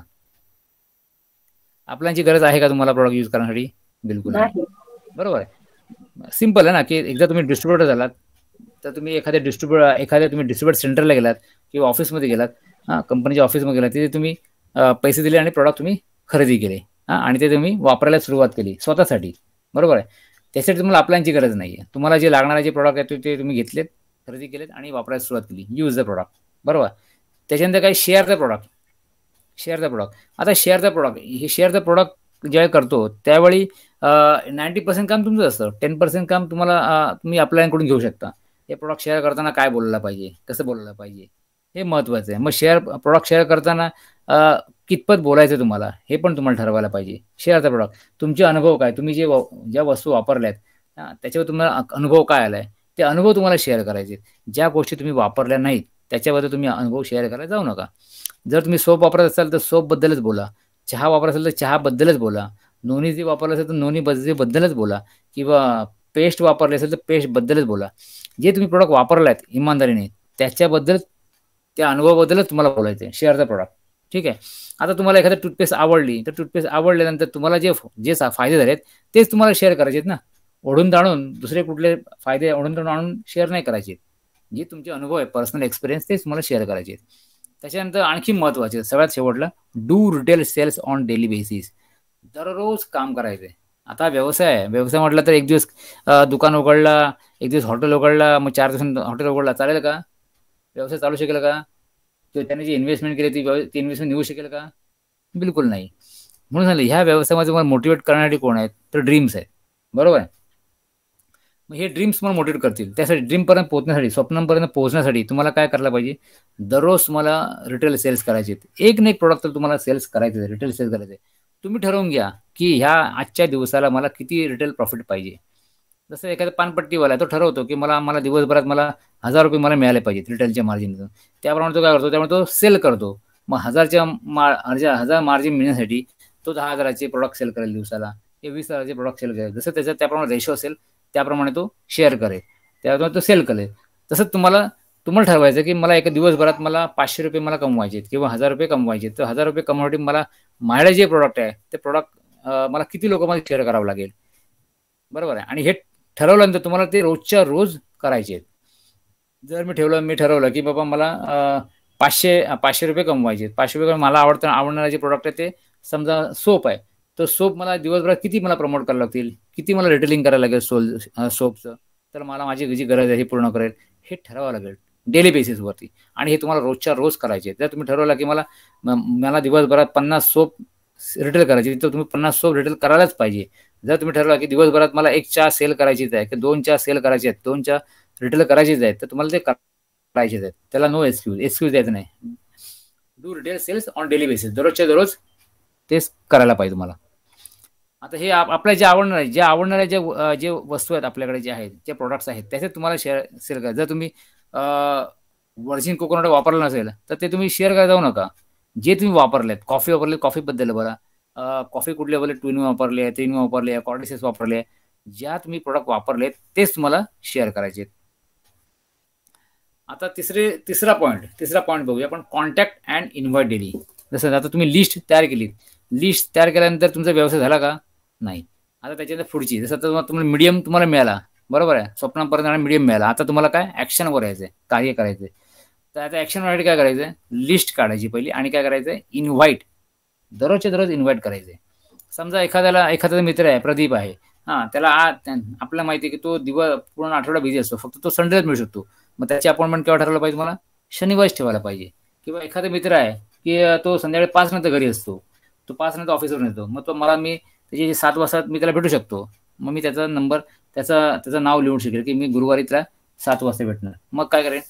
B: अपलाईनची गरज आहे का तुम्हाला प्रोडक्ट यूज करण्यासाठी? बिलकुल नाही, बरोबर आहे. सिंपल आहे ना की एकदा तुम्ही डिस्ट्रीब्युटर झालात तर तुम्ही एखाद्या डिस्ट्रीब्युटर एखाद्या तुम्ही डिस्ट्रीब्युटर सेंटरला गेलात किंवा ऑफिसमध्ये गेलात, हां कंपनीच्या ऑफिसमध्ये गेलात, तिथे तुम्ही पैसे दिले आणि प्रोडक्ट तुम्ही खरेदी केले, हां आणि ते तुम्ही वापरायला सुरुवात केली स्वतःसाठी, बरोबर आहे. त्यासाठी तुम्हाला अपलाईनची गरज नाही आहे. तुम्हाला जे लागणारे जे प्रोडक्ट आहेत ते तुम्ही घेतलेत, खरेदी केलेत आणि वापरायला सुरुवात केली, यूज द प्रोडक्ट, बरोबर. त्याच्यानंतर काय, share the product. Share the product. आता शेअर द प्रोडक्ट, हे शेअर द प्रोडक्ट ज्यावेळी करतो त्यावेळी नाईन्टी पर्सेंट काम तुमचं असतं, टेन पर्सेंट काम तुम्हाला तुम्ही अपलाईनकडून घेऊ शकता. हे प्रोडक्ट शेअर करताना काय बोललं पाहिजे, कसं बोललं पाहिजे, हे महत्त्वाचं आहे. मग शेअर प्रोडक्ट शेअर करताना कितपत बोलायचं तुम्हाला हे पण तुम्हाला ठरवायला पाहिजे. शेअर द प्रोडक्ट, तुमचे अनुभव काय, तुम्ही जे ज्या वस्तू वापरल्यात त्याच्यावर तुम्हाला अनुभव काय आलाय, ते अनुभव तुम्हाला शेअर करायचे. ज्या गोष्टी तुम्ही वापरल्या नाहीत त्याच्याबद्दल तुम्ही अनुभव शेअर करायला जाऊ नका. जर तुम्ही सोप वापरत असाल तर सोपबद्दलच बोला, चहा वापरत असाल तर चहाबद्दलच बोला, नोनी जे वापरलं असेल तर नोनी बद्दलच बोला, किंवा पेस्ट वापरले असेल तर पेस्टबद्दलच बोला. जे तुम्ही प्रोडक्ट वापरलात इमानदारीने त्याच्याबद्दल, त्या अनुभवाबद्दलच तुम्हाला बोलायचं आहे. शेअर द प्रोडक्ट, ठीक आहे. आता तुम्हाला एखादी टूथपेस्ट आवडली तर टूथपेस्ट आवडल्यानंतर तुम्हाला जे जे फायदे झालेत तेच तुम्हाला शेअर करायचे आहेत ना. ओढून ताणून दुसरे कुठले फायदे ओढून ताणून आणून शेअर नाही करायचे. जे तुमचे अनुभव आहे, पर्सनल एक्सपिरियन्स, तेच तुम्हाला शेअर करायचे आहेत. त्याच्यानंतर आणखी महत्त्वाचे सगळ्यात शेवटला, do retail sales on daily basis. दररोज काम करायचं आहे. आता व्यवसाय आहे, व्यवसाय म्हटलं तर एक दिवस दुकान उघडला, एक दिवस हॉटेल उघडला, मग चार दिवस हॉटेल उघडला, चालेल का? व्यवसाय चालू शकेल का? किंवा त्याने जी इन्व्हेस्टमेंट केली ती ती इन्व्हेस्टमेंट निघू शकेल का? बिलकुल नाही. म्हणून झालं ह्या व्यवसायामध्ये तुम्हाला मोटिवेट करण्यासाठी कोण आहेत, तर ड्रीम्स आहेत, बरोबर आहे. मग हे ड्रीम्स मला मोटिवेट करतील. त्यासाठी ड्रीमपर्यंत पोहोचण्यासाठी, स्वप्नांपर्यंत पोहोचण्यासाठी तुम्हाला काय करायला पाहिजे, दररोज तुम्हाला रिटेल सेल्स करायचे आहेत. एक ना एक प्रोडक्ट तर तुम्हाला सेल्स करायचे, रिटेल सेल्स करायचे. तुम्ही ठरवून घ्या की ह्या आजच्या दिवसाला मला किती रिटेल प्रॉफिट पाहिजे. जसं एखादा पानपट्टीवाला तो ठरवतो की मला मला दिवसभरात मला हजार रुपये मला मिळाले पाहिजेत रिटेलच्या मार्जिनतून. त्याप्रमाणे तो काय करतो, त्यामुळे तो सेल करतो. मग हजारच्या मा हजार मार्जिन मिळण्यासाठी तो दहा हजाराचे प्रोडक्ट सेल करेल दिवसाला, हे वीस हजाराचे प्रोडक्ट सेल करेल. जसं त्याचा त्याप्रमाणे रेशो असेल त्याप्रमाणे तो शेअर करेल, त्याप्रमाणे तो सेल करेल. तसंच तुम्हाला तुम्हाला ठरवायचं की मला एका दिवसभरात मला पाचशे रुपये मला कमवायचे आहेत किंवा हजार रुपये कमवायचे आहेत. तर हजार रुपये कमवण्यासाठी मला माझ्याकडे जे प्रोडक्ट आहे ते प्रोडक्ट मला किती लोकांमध्ये शेअर करावं लागेल, बरोबर आहे. आणि हे ठरवल्यानंतर तुम्हाला ते रोजच्या रोज करायचे आहेत. जर मी ठेवलं मी ठरवलं की बाबा मला पाचशे पाचशे रुपये कमवायचे आहेत, पाचशे रुपये मला आवडतं आवडणारे जे प्रोडक्ट आहे ते समजा सोप आहे, तर सोप मला दिवसभरात किती मला प्रमोट करायला लागतील, किती मला रिटेलिंग करायला लागेल सोल सोपचं, तर मला माझी जी गरज आहे ही पूर्ण करेल, हे ठरवावं लागेल डेली बेसिसवरती. आणि हे तुम्हाला रोजच्या रोज करायचे. जर तुम्ही ठरवलं की मला मला दिवसभरात पन्नास सोप रिटेल करायची तर तुम्ही पन्नास सोप रिटेल करायलाच पाहिजे. जर तुम्ही ठरवलं की दिवसभरात मला एक चहा सेल करायचीच आहे की दोन चहा सेल करायची आहेत, दोन चहा रिटेल करायचीच आहेत, तर तुम्हाला ते करायचेच आहेत. त्याला नो एक्सक्यूज एक्सक्यूज द्यायचं नाही. Do retail sales on daily basis, दररोजच्या दररोज तेच करायला पाहिजे तुम्हाला. आता हे आपल्याला जे आवडणार आहे, जे आवडणारे जे जे वस्तू आहेत आपल्याकडे, जे आहेत, जे प्रोडक्ट्स आहेत, त्याचे तुम्हाला शेअर सेल करा. जर तुम्ही व्हर्जिन कोकोनट वापरलं नसेल तर ते तुम्ही शेअर करायला जाऊ नका. जे तुम्ही वापरलेत, कॉफी वापरले, कॉफीबद्दल बघा, कॉफी कुठले वापरले, ट्विन वापरले, तीन वापरले, कॉर्डिसेस वापरले, ज्या तुम्ही प्रोडक्ट वापरले तेच तुम्हाला शेअर करायचे. आता तिसरे तिसरा पॉईंट तिसरा पॉईंट बघूया आपण, कॉन्टॅक्ट अँड इन्व्हाइट डेली. जसं आता तुम्ही लिस्ट तयार केली, लिस्ट तयार केल्यानंतर तुमचा व्यवसाय झाला का? नाही. आता त्याच्यानंतर पुढची, जसं आता तुम्हाला मीडियम तुम्हाला मिळाला, बरोबर आहे, स्वप्नापर्यंत मीडियम मिळाला. आता तुम्हाला काय ऍक्शनवर यायचंय, कार्य करायचंय. तर आता ऍक्शनवर काय करायचंय? लिस्ट काढायची पहिली आणि काय करायचंय? इन्व्हाइट, दररोजच्या दररोज इन्व्हाइट करायचंय. समजा एखाद्याला एखादा मित्र आहे, प्रदीप आहे, हा, त्याला आपल्याला माहिती आहे की तो दिवस पूर्ण आठवडा बिझी असतो, फक्त तो संडेलाच मिळू शकतो. मग त्याची अपॉइंटमेंट केव्हा ठरवलं पाहिजे? मला शनिवारीच ठेवायला पाहिजे. किंवा एखादा मित्र आहे की तो संध्याकाळी पाच नंतर घरी असतो, तो पाच नंतर ऑफिसवरून येतो, मग तो मला मी त्याची सात वाजता मी त्याला भेटू शकतो. मग मी त्याचा नंबर, त्याचा त्याचं नाव लिहून शकेल की मी गुरुवारी त्याला सात वाजता भेटणार. मग काय करेन?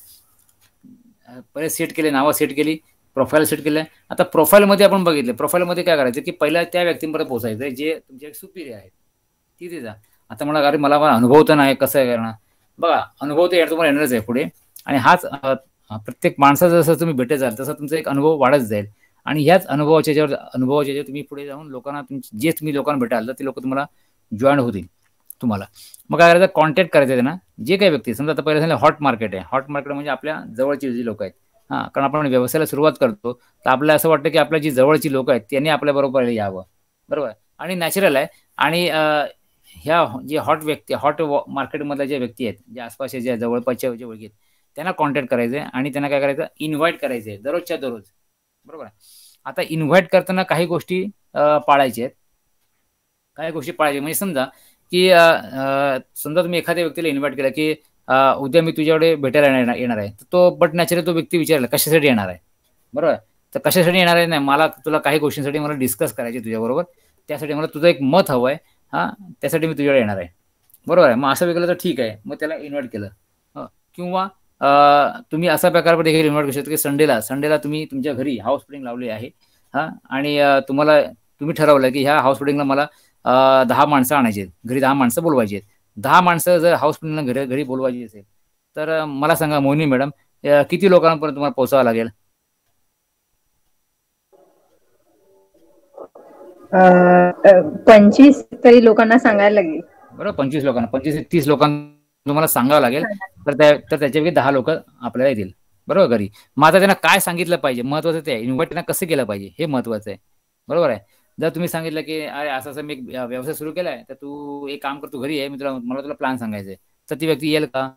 B: पहिले सेट केले, नावं सेट केली, प्रोफाईल सेट केलं. आता प्रोफाईलमध्ये आपण बघितलं, प्रोफाईलमध्ये काय करायचं की पहिला त्या व्यक्तींपर्यंत पोहोचायचं जे तुमचे सुपिरियर आहेत, तिथे जा. आता मला अरे मला अनुभव तर नाही, कसं आहे करणार? बघा, अनुभव तर तुम्हाला येणारच आहे पुढे, आणि हाच प्रत्येक माणसाचं जसं तुम्ही भेटत जाल तसं तुमचा एक अनुभव वाढत जाईल. आणि ह्याच अनुभवाच्या ज्यावर अनुभवाच्या जे तुम्ही पुढे जाऊन लोकांना, जे तुम्ही लोकांना भेटाल तर ते लोक तुम्हाला जॉईन होतील तुम्हाला. मग काय करायचं? कॉन्टॅक्ट करायचं त्यांना, जे काही व्यक्ती. समजा आता पहिलं झालं हॉट मार्केट आहे. हॉट मार्केट म्हणजे आपल्या जवळची जी लोक आहेत, हां, कारण आपण व्यवसायाला सुरुवात करतो तर आपल्याला असं वाटतं की आपल्या जी जवळची लोक आहेत त्यांनी आपल्या बरोबर यावं, बरोबर, आणि नॅचरल आहे. आणि ह्या जे हॉट व्यक्ती, हॉट मार्केटमधल्या ज्या व्यक्ती आहेत, ज्या आसपासच्या ज्या जवळपासच्या जे ओळखी आहेत, त्यांना कॉन्टॅक्ट करायचं आहे आणि त्यांना काय करायचं? इन्व्हाइट करायचं आहे दररोजच्या दररोज, बरोबर आहे. आता इन्व्हाइट करताना काही गोष्टी पाळायच्या आहेत, काही गोष्टी पाळायच्या. म्हणजे समजा की समजा तुम्ही एखाद्या व्यक्तीला इन्व्हाइट केलं की उद्या मी तुझ्याकडे भेटायला येणार आहे, तर तो बट नॅचरली तो व्यक्ती विचारला कशासाठी येणार आहे, बरोबर. तर कशासाठी येणार आहे? नाही, मला तुला काही गोष्टींसाठी मला डिस्कस करायचे तुझ्याबरोबर, त्यासाठी मला तुझं एक मत हवं आहे, हां, त्यासाठी मी तुझ्याकडे येणार आहे, बरोबर आहे. मग असं वेगळं तर ठीक आहे, मग त्याला इन्व्हाइट केलं. किंवा तुम्ही असा प्रकार देखील इन्व्हाइट करू शकता की संडेला संडेला तुम्ही तुमच्या घरी हाऊस स्प्रिंग लावली आहे, हां, आणि तुम्हाला तुम्ही ठरवलं की ह्या हाऊस स्प्रिंगला मला दहा माणसं आणायची आहेत, घरी दहा माणसं बोलवायची आहेत. दहा माणसं जर हाऊस स्प्रिंगला घरी घरी बोलवायची असेल तर मला सांगा मोहिनी मॅडम, किती लोकांपर्यंत तुम्हाला पोहोचावं लागेल?
E: पंचवीस तरी लोकांना सांगायला लागेल, बरोबर.
B: पंचवीस लोकांना, पंचवीस ते तीस लोकांना तुम्हाला सांगावं लागेल. तर त्या तर त्याच्यापैकी दहा लोक आपल्याला येतील, बरोबर, घरी. मग आता त्यांना काय सांगितलं पाहिजे? महत्वाचं ते आहे. इन्व्हाइट त्यांना कसं केलं पाहिजे हे महत्वाचं आहे, बरोबर आहे. जर तुम्ही सांगितलं की अरे असं असं मी व्यवसाय सुरू केलाय, तर तू एक काम कर, तू घरी आहे, मी तुला मला तुला प्लॅन सांगायचंय, तर ती व्यक्ती येईल का?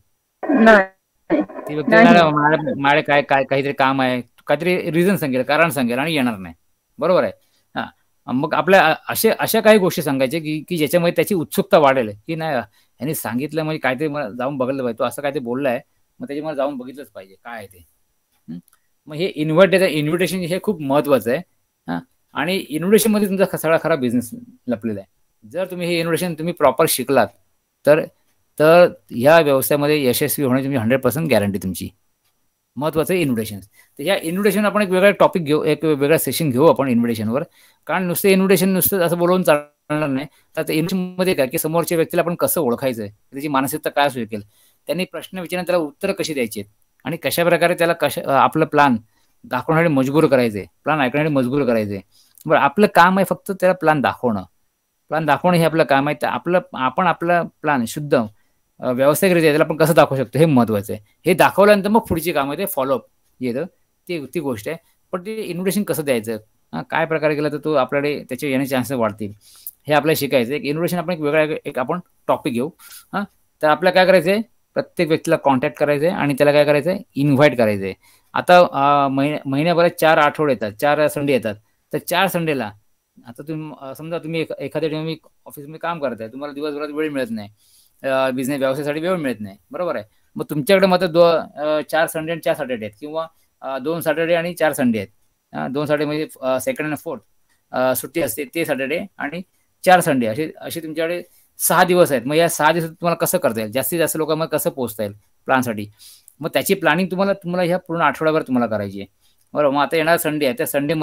B: ती व्यक्ती माझ्याकडे काय काय काहीतरी काम आहे, काहीतरी रिझन सांगेल, कारण सांगेल आणि येणार नाही, बरोबर आहे. हा, मग आपल्या अशा अशा काही गोष्टी सांगायच्या की की ज्याच्यामध्ये त्याची उत्सुकता वाढेल की नाही यांनी सांगितलं म्हणजे काहीतरी मला जाऊन बघितलं पाहिजे, तो असं काहीतरी बोललाय, मग त्याची मला जाऊन बघितलंच पाहिजे काय आहे ते. मग हे इन्व्हाइट इन्व्हिटेशन हे खूप महत्वाचं आहे. हा, आणि इन्व्हिटेशन मध्ये तुमचा सगळा खरा बिझनेस लपलेला आहे. जर तुम्ही हे इन्व्हिटेशन तुम्ही प्रॉपर शिकलात तर तर ह्या व्यवसायामध्ये यशस्वी होण्याची तुम्ही हंड्रेड पर्सेंट गॅरंटी तुमची. महत्वाचं आहे इन्व्हिटेशन. तर ह्या इन्व्हिटेशन आपण एक वेगळा टॉपिक घेऊ, एक वेगळा सेशन घेऊ आपण इन्व्हिटेशनवर. कारण नुसतं इन्व्हिटेशन नुसतं असं बोलवून चालणार नाही. तर इन्व्हिटेशन मध्ये काय की समोरच्या व्यक्तीला आपण कसं ओळखायचं, त्याची मानसिकता काय असू शकेल, त्यांनी प्रश्न विचारून त्याला उत्तर कशी द्यायची आणि कशा प्रकारे त्याला कशा आपलं प्लॅन दाखवण्यासाठी मजबूर करायचे, प्लॅन ऐकण्यासाठी मजबूर करायचे. बरं, आपलं काम आहे फक्त त्याला प्लॅन दाखवणं. प्लॅन दाखवणं हे आपलं काम आहे. तर आपलं आपण आपला प्लॅन शुद्ध व्यावसायिकरित्या त्याला आपण कसं दाखवू शकतो हे महत्वाचं आहे. हे दाखवल्यानंतर मग पुढची काम आहे ते फॉलोअप येतं, ती ती गोष्ट आहे. पण ते इन्व्हिटेशन कसं द्यायचं, काय प्रकारे केलं तर तो आपल्याकडे त्याचे येण्याचे चान्सेस वाढतील हे आपल्याला शिकायचं. एक इन्व्हिटेशन आपण एक वेगळा एक आपण टॉपिक घेऊ. हां, तर आपल्याला काय करायचं आहे, प्रत्येक व्यक्तीला कॉन्टॅक्ट करायचं आहे आणि त्याला काय करायचं आहे, इन्व्हाइट करायचं आहे. आता महिन्या महिन्याभरात चार आठवडे येतात, चार संडे येतात. तर चार संडेला आता तुम्ही समजा तुम्ही एखाद्या ठिकाणी ऑफिसमध्ये काम करताय, तुम्हाला दिवसभरात वेळ मिळत नाही, बिझनेस व्यवसायासाठी वेळ मिळत नाही, बरोबर आहे. मग तुमच्याकडे मात्र दो चार संडे आणि चार सॅटर्डे आहेत किंवा दोन सॅटर्डे आणि चार संडे आहेत. दोन सॅटर्डे म्हणजे सेकंड आणि फोर्थ सुट्टी असते ते सॅटर्डे आणि चार संडे असे असे तुमच्याकडे सहा दिवस आहेत. मग या सहा दिवसात तुम्हाला कसं करता येईल, जास्तीत जास्त लोकांमध्ये कसं पोहोचता येईल प्लॅनसाठी. मग त्याची प्लॅनिंग तुम्हाला तुम्हाला ह्या पूर्ण आठवड्याभर तुम्हाला करायची आहे, बरोबर. मग आता येणार संडे आहे, त्या संडेमध्ये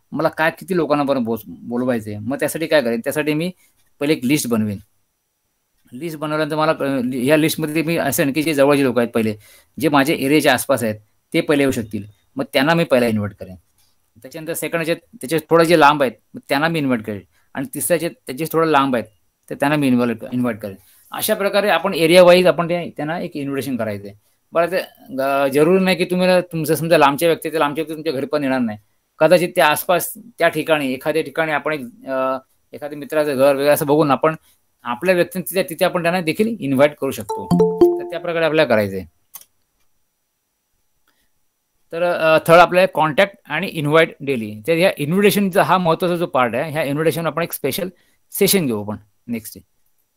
B: मला काय किती लोकांना बरं बोच बोलवायचं आहे. मग त्यासाठी काय करेन, त्यासाठी मी पहिले एक लिस्ट बनवेन. लिस्ट बनवल्यानंतर मला या लिस्टमध्ये मी असं की जे जवळचे लोक आहेत पहिले, जे माझे एरियाच्या आसपास आहेत ते पहिले येऊ शकतील, मग त्यांना मी पहिला इन्व्हाइट करेन. त्याच्यानंतर सेकंड याच्यात त्याचे थोडं जे लांब आहेत मग त्यांना मी इन्व्हाइट करेन. आणि तिसऱ्याचे त्याचे थोडं लांब आहेत तर त्यांना मी इन्व्हाइट इन्व्हाइट करेन. अशा प्रकारे आपण एरिया वाईज आपण ते त्यांना एक इन्व्हिटेशन करायचं आहे. बरं, ते जरूर नाही की तुम्ही तुमचं समजा लांबच्या व्यक्ती तर लांबच्या व्यक्ती तुमच्या घरी पण येणार नाही. कदाचित त्या आसपास त्या ठिकाणी एखाद्या ठिकाणी आपण एक एखाद्या मित्राचं घर वगैरे असं बघून आपण आपल्या व्यक्ती तिथे तिथे आपण त्यांना देखील इन्व्हाइट करू शकतो. तर त्या प्रकारे आपल्याला करायचं आहे. तर थर्ड आपल्याला कॉन्टॅक्ट आणि इन्व्हाइट डेली. तर ह्या इन्व्हिटेशनचा हा महत्त्वाचा जो पार्ट आहे, ह्या इन्व्हिटेशन आपण एक स्पेशल सेशन घेऊ आपण नेक्स्ट डे.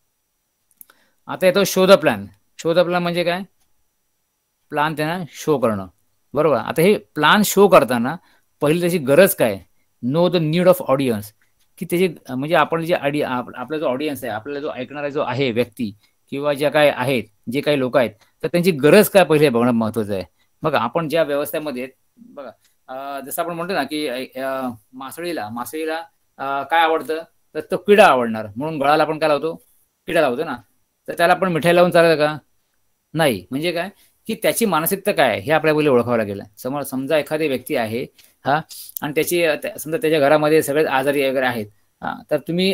B: आता येतो show the plan. Show the plan म्हणजे काय, प्लॅन त्यांना शो करणं. बरोबर. आता हे प्लॅन शो करताना पहिली त्याची गरज काय, know the need of audience, की त्याची म्हणजे आपण जे ऑडि आपला जो ऑडियन्स आहे, आपल्याला जो ऐकणारा जो आहे व्यक्ती किंवा ज्या काय आहेत जे काही लोक आहेत तर त्यांची गरज काय पहिले बघणं महत्त्वाचं आहे. बघा आपण ज्या व्यवस्थेमध्ये बघा जसं आपण म्हणतो ना की मासळीला मासळीला काय आवडतं तर तो किडा आवडणार, म्हणून गळाला आपण काय लावतो, किडा लावतो ना. तर त्याला आपण मिठाई लावून चालेल का, नाही. म्हणजे काय की त्याची मानसिकता काय हे आपल्याला पहिले ओळखावं लागेल. समोर समजा एखादी व्यक्ती आहे हा आणि त्याची समजा त्याच्या घरामध्ये सगळे आजारी वगैरे आहेत, हा तर तुम्ही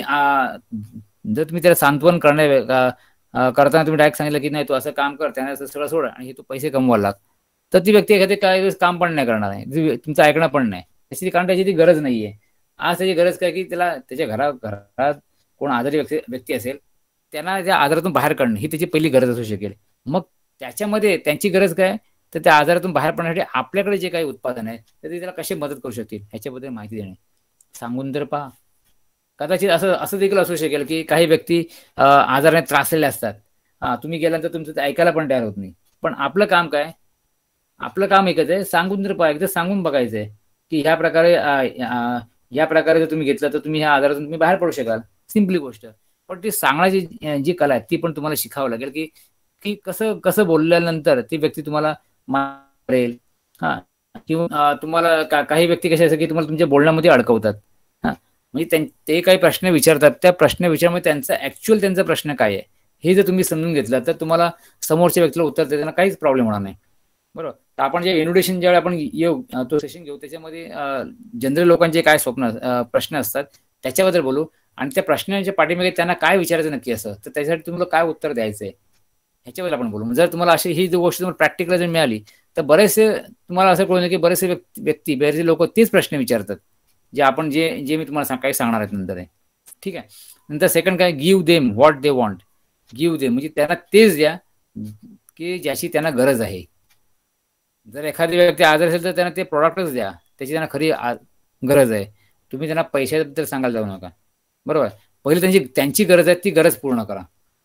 B: जर तुम्ही त्याला सांत्वन करण्या करताना तुम्ही डायरेक्ट सांगितलं की नाही तू असं काम कर, त्याने सगळं सोड आणि हे तू पैसे कमवायला लाग, तर ती व्यक्ती एखादी काय काम पण नाही करणार आहे, तुमचं ऐकणं पण नाही. त्याची कारण त्याची ती गरज नाहीये. आज त्याची गरज काय की त्याला त्याच्या घरा घरात कोण आजारी व्यक्ती व्यक्ती असेल त्यांना त्या आजारातून बाहेर काढणं ही त्याची पहिली गरज असू शकेल. मग त्याच्यामध्ये त्यांची गरज काय तर त्या आजारातून बाहेर पडण्यासाठी आपल्याकडे जे काही उत्पादन आहे तर ते त्याला कसे मदत करू शकतील ह्याच्याबद्दल माहिती देणे. सांगून तर पहा. कदाचित असं असं देखील असू शकेल की काही व्यक्ती आजाराने त्रासलेले असतात, हा तुम्ही गेल्यानंतर तुमचं ते ऐकायला पण तयार होत नाही. पण आपलं काम काय, आपलं काम एकच आहे, सांगून तर पहा, एकदा सांगून बघायचं आहे की ह्या प्रकारे या प्रकारे जर तुम्ही घेतलं तर तुम्ही ह्या आजारातून तुम्ही बाहेर पडू शकाल. सिम्पली गोष्ट. पण ती सांगण्याची जी कला आहे ती पण तुम्हाला शिकावं लागेल की की कसं कसं बोलल्यानंतर ती व्यक्ती तुम्हाला मारेल, हा किंवा तुम्हाला काही व्यक्ती कसे असतात की तुम्हाला तुमच्या बोलण्यामध्ये अडकवतात. हा म्हणजे ते काही प्रश्न विचारतात, त्या प्रश्न विचारमध्ये त्यांचा ऍक्च्युअल त्यांचा प्रश्न काय आहे हे जर तुम्ही समजून घेतलं तर तुम्हाला समोरच्या व्यक्तीला उत्तर देताना काहीच प्रॉब्लेम होणार नाही. बरोबर. तर आपण जे इन्व्हिटेशन ज्यावेळी आपण येऊ तो सेशन घेऊ त्याच्यामध्ये जनरल लोकांचे काय स्वप्न प्रश्न असतात त्याच्याबद्दल बोलू आणि त्या प्रश्नांच्या पाठीमागे त्यांना काय विचारायचं नक्की असं तर त्यासाठी तुम्हाला काय उत्तर द्यायचं आहे ह्याच्यावर आपण बोलू. जर तुम्हाला अशी ही जो गोष्ट तुम्हाला प्रॅक्टिकल जर मिळाली तर बरेचसे तुम्हाला असं कळून की बरेचसे व्यक्ती बरेचसे लोक तेच प्रश्न विचारतात जे आपण जे जे मी तुम्हाला काही सांगणार आहेत नंतर आहे. ठीक आहे. नंतर सेकंड काय, give them what they want. Give them म्हणजे त्यांना तेच द्या की ज्याची त्यांना गरज आहे. जर एखादी व्यक्ती आजार असेल तर त्यांना ते प्रॉडक्टच द्या त्याची त्यांना खरी गरज आहे. तुम्ही त्यांना पैशाबद्दल सांगायला जाऊ नका. बरोबर. पहिले त्यांची त्यांची गरज आहे ती गरज पूर्ण करा.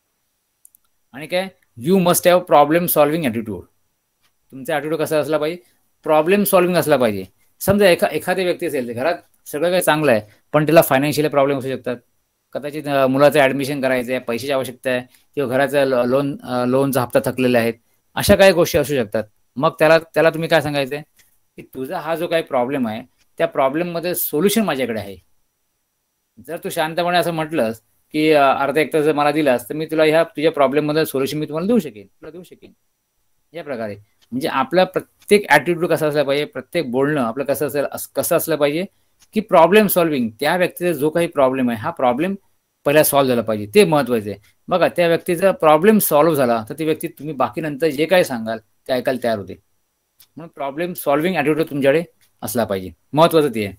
B: आणि काय, you must have problem solving attitude. तुमचा ॲटिट्यूड कसा असला पाहिजे, प्रॉब्लेम सॉल्व्हिंग असला पाहिजे. समजा एखा एखादी व्यक्ती असेल घरात सगळं काही चांगलं आहे पण तिला फायनान्शियल प्रॉब्लेम असू शकतात. कदाचित मुलाचं ॲडमिशन करायचं आहे, पैशाची आवश्यकता आहे किंवा घराचं लोन लोनचा हप्ता थकलेला आहे, अशा काही गोष्टी असू शकतात. मग त्याला त्याला तुम्ही काय सांगायचं आहे की तुझा हा जो काही प्रॉब्लेम आहे त्या प्रॉब्लेममध्ये सोल्युशन माझ्याकडे आहे. जर तू शांतपणे असं म्हटलंस की अर्धा एक तास जर मला दिलास तर मी तुला ह्या तुझ्या प्रॉब्लेममध्ये सोल्युशन मी तुम्हाला देऊ शकेन तुला देऊ शकेन या प्रकारे. म्हणजे आपला प्रत्येक ॲटिट्यूड कसा असला पाहिजे, प्रत्येक बोलणं आपलं कसं असेल कसं असलं पाहिजे की प्रॉब्लेम सॉल्व्हिंग. त्या व्यक्तीचा जो काही प्रॉब्लेम आहे हा प्रॉब्लेम पहिला सॉल्व्ह झाला पाहिजे, ते महत्त्वाचं आहे. बघा त्या व्यक्तीचा प्रॉब्लेम सॉल्व्ह झाला तर ती व्यक्ती तुम्ही बाकी नंतर जे काही सांगाल ते ऐकायला तयार होते. म्हणून प्रॉब्लेम सॉल्व्हिंग ॲटिट्यूड तुमच्याकडे असला पाहिजे, महत्त्वाचं ते आहे.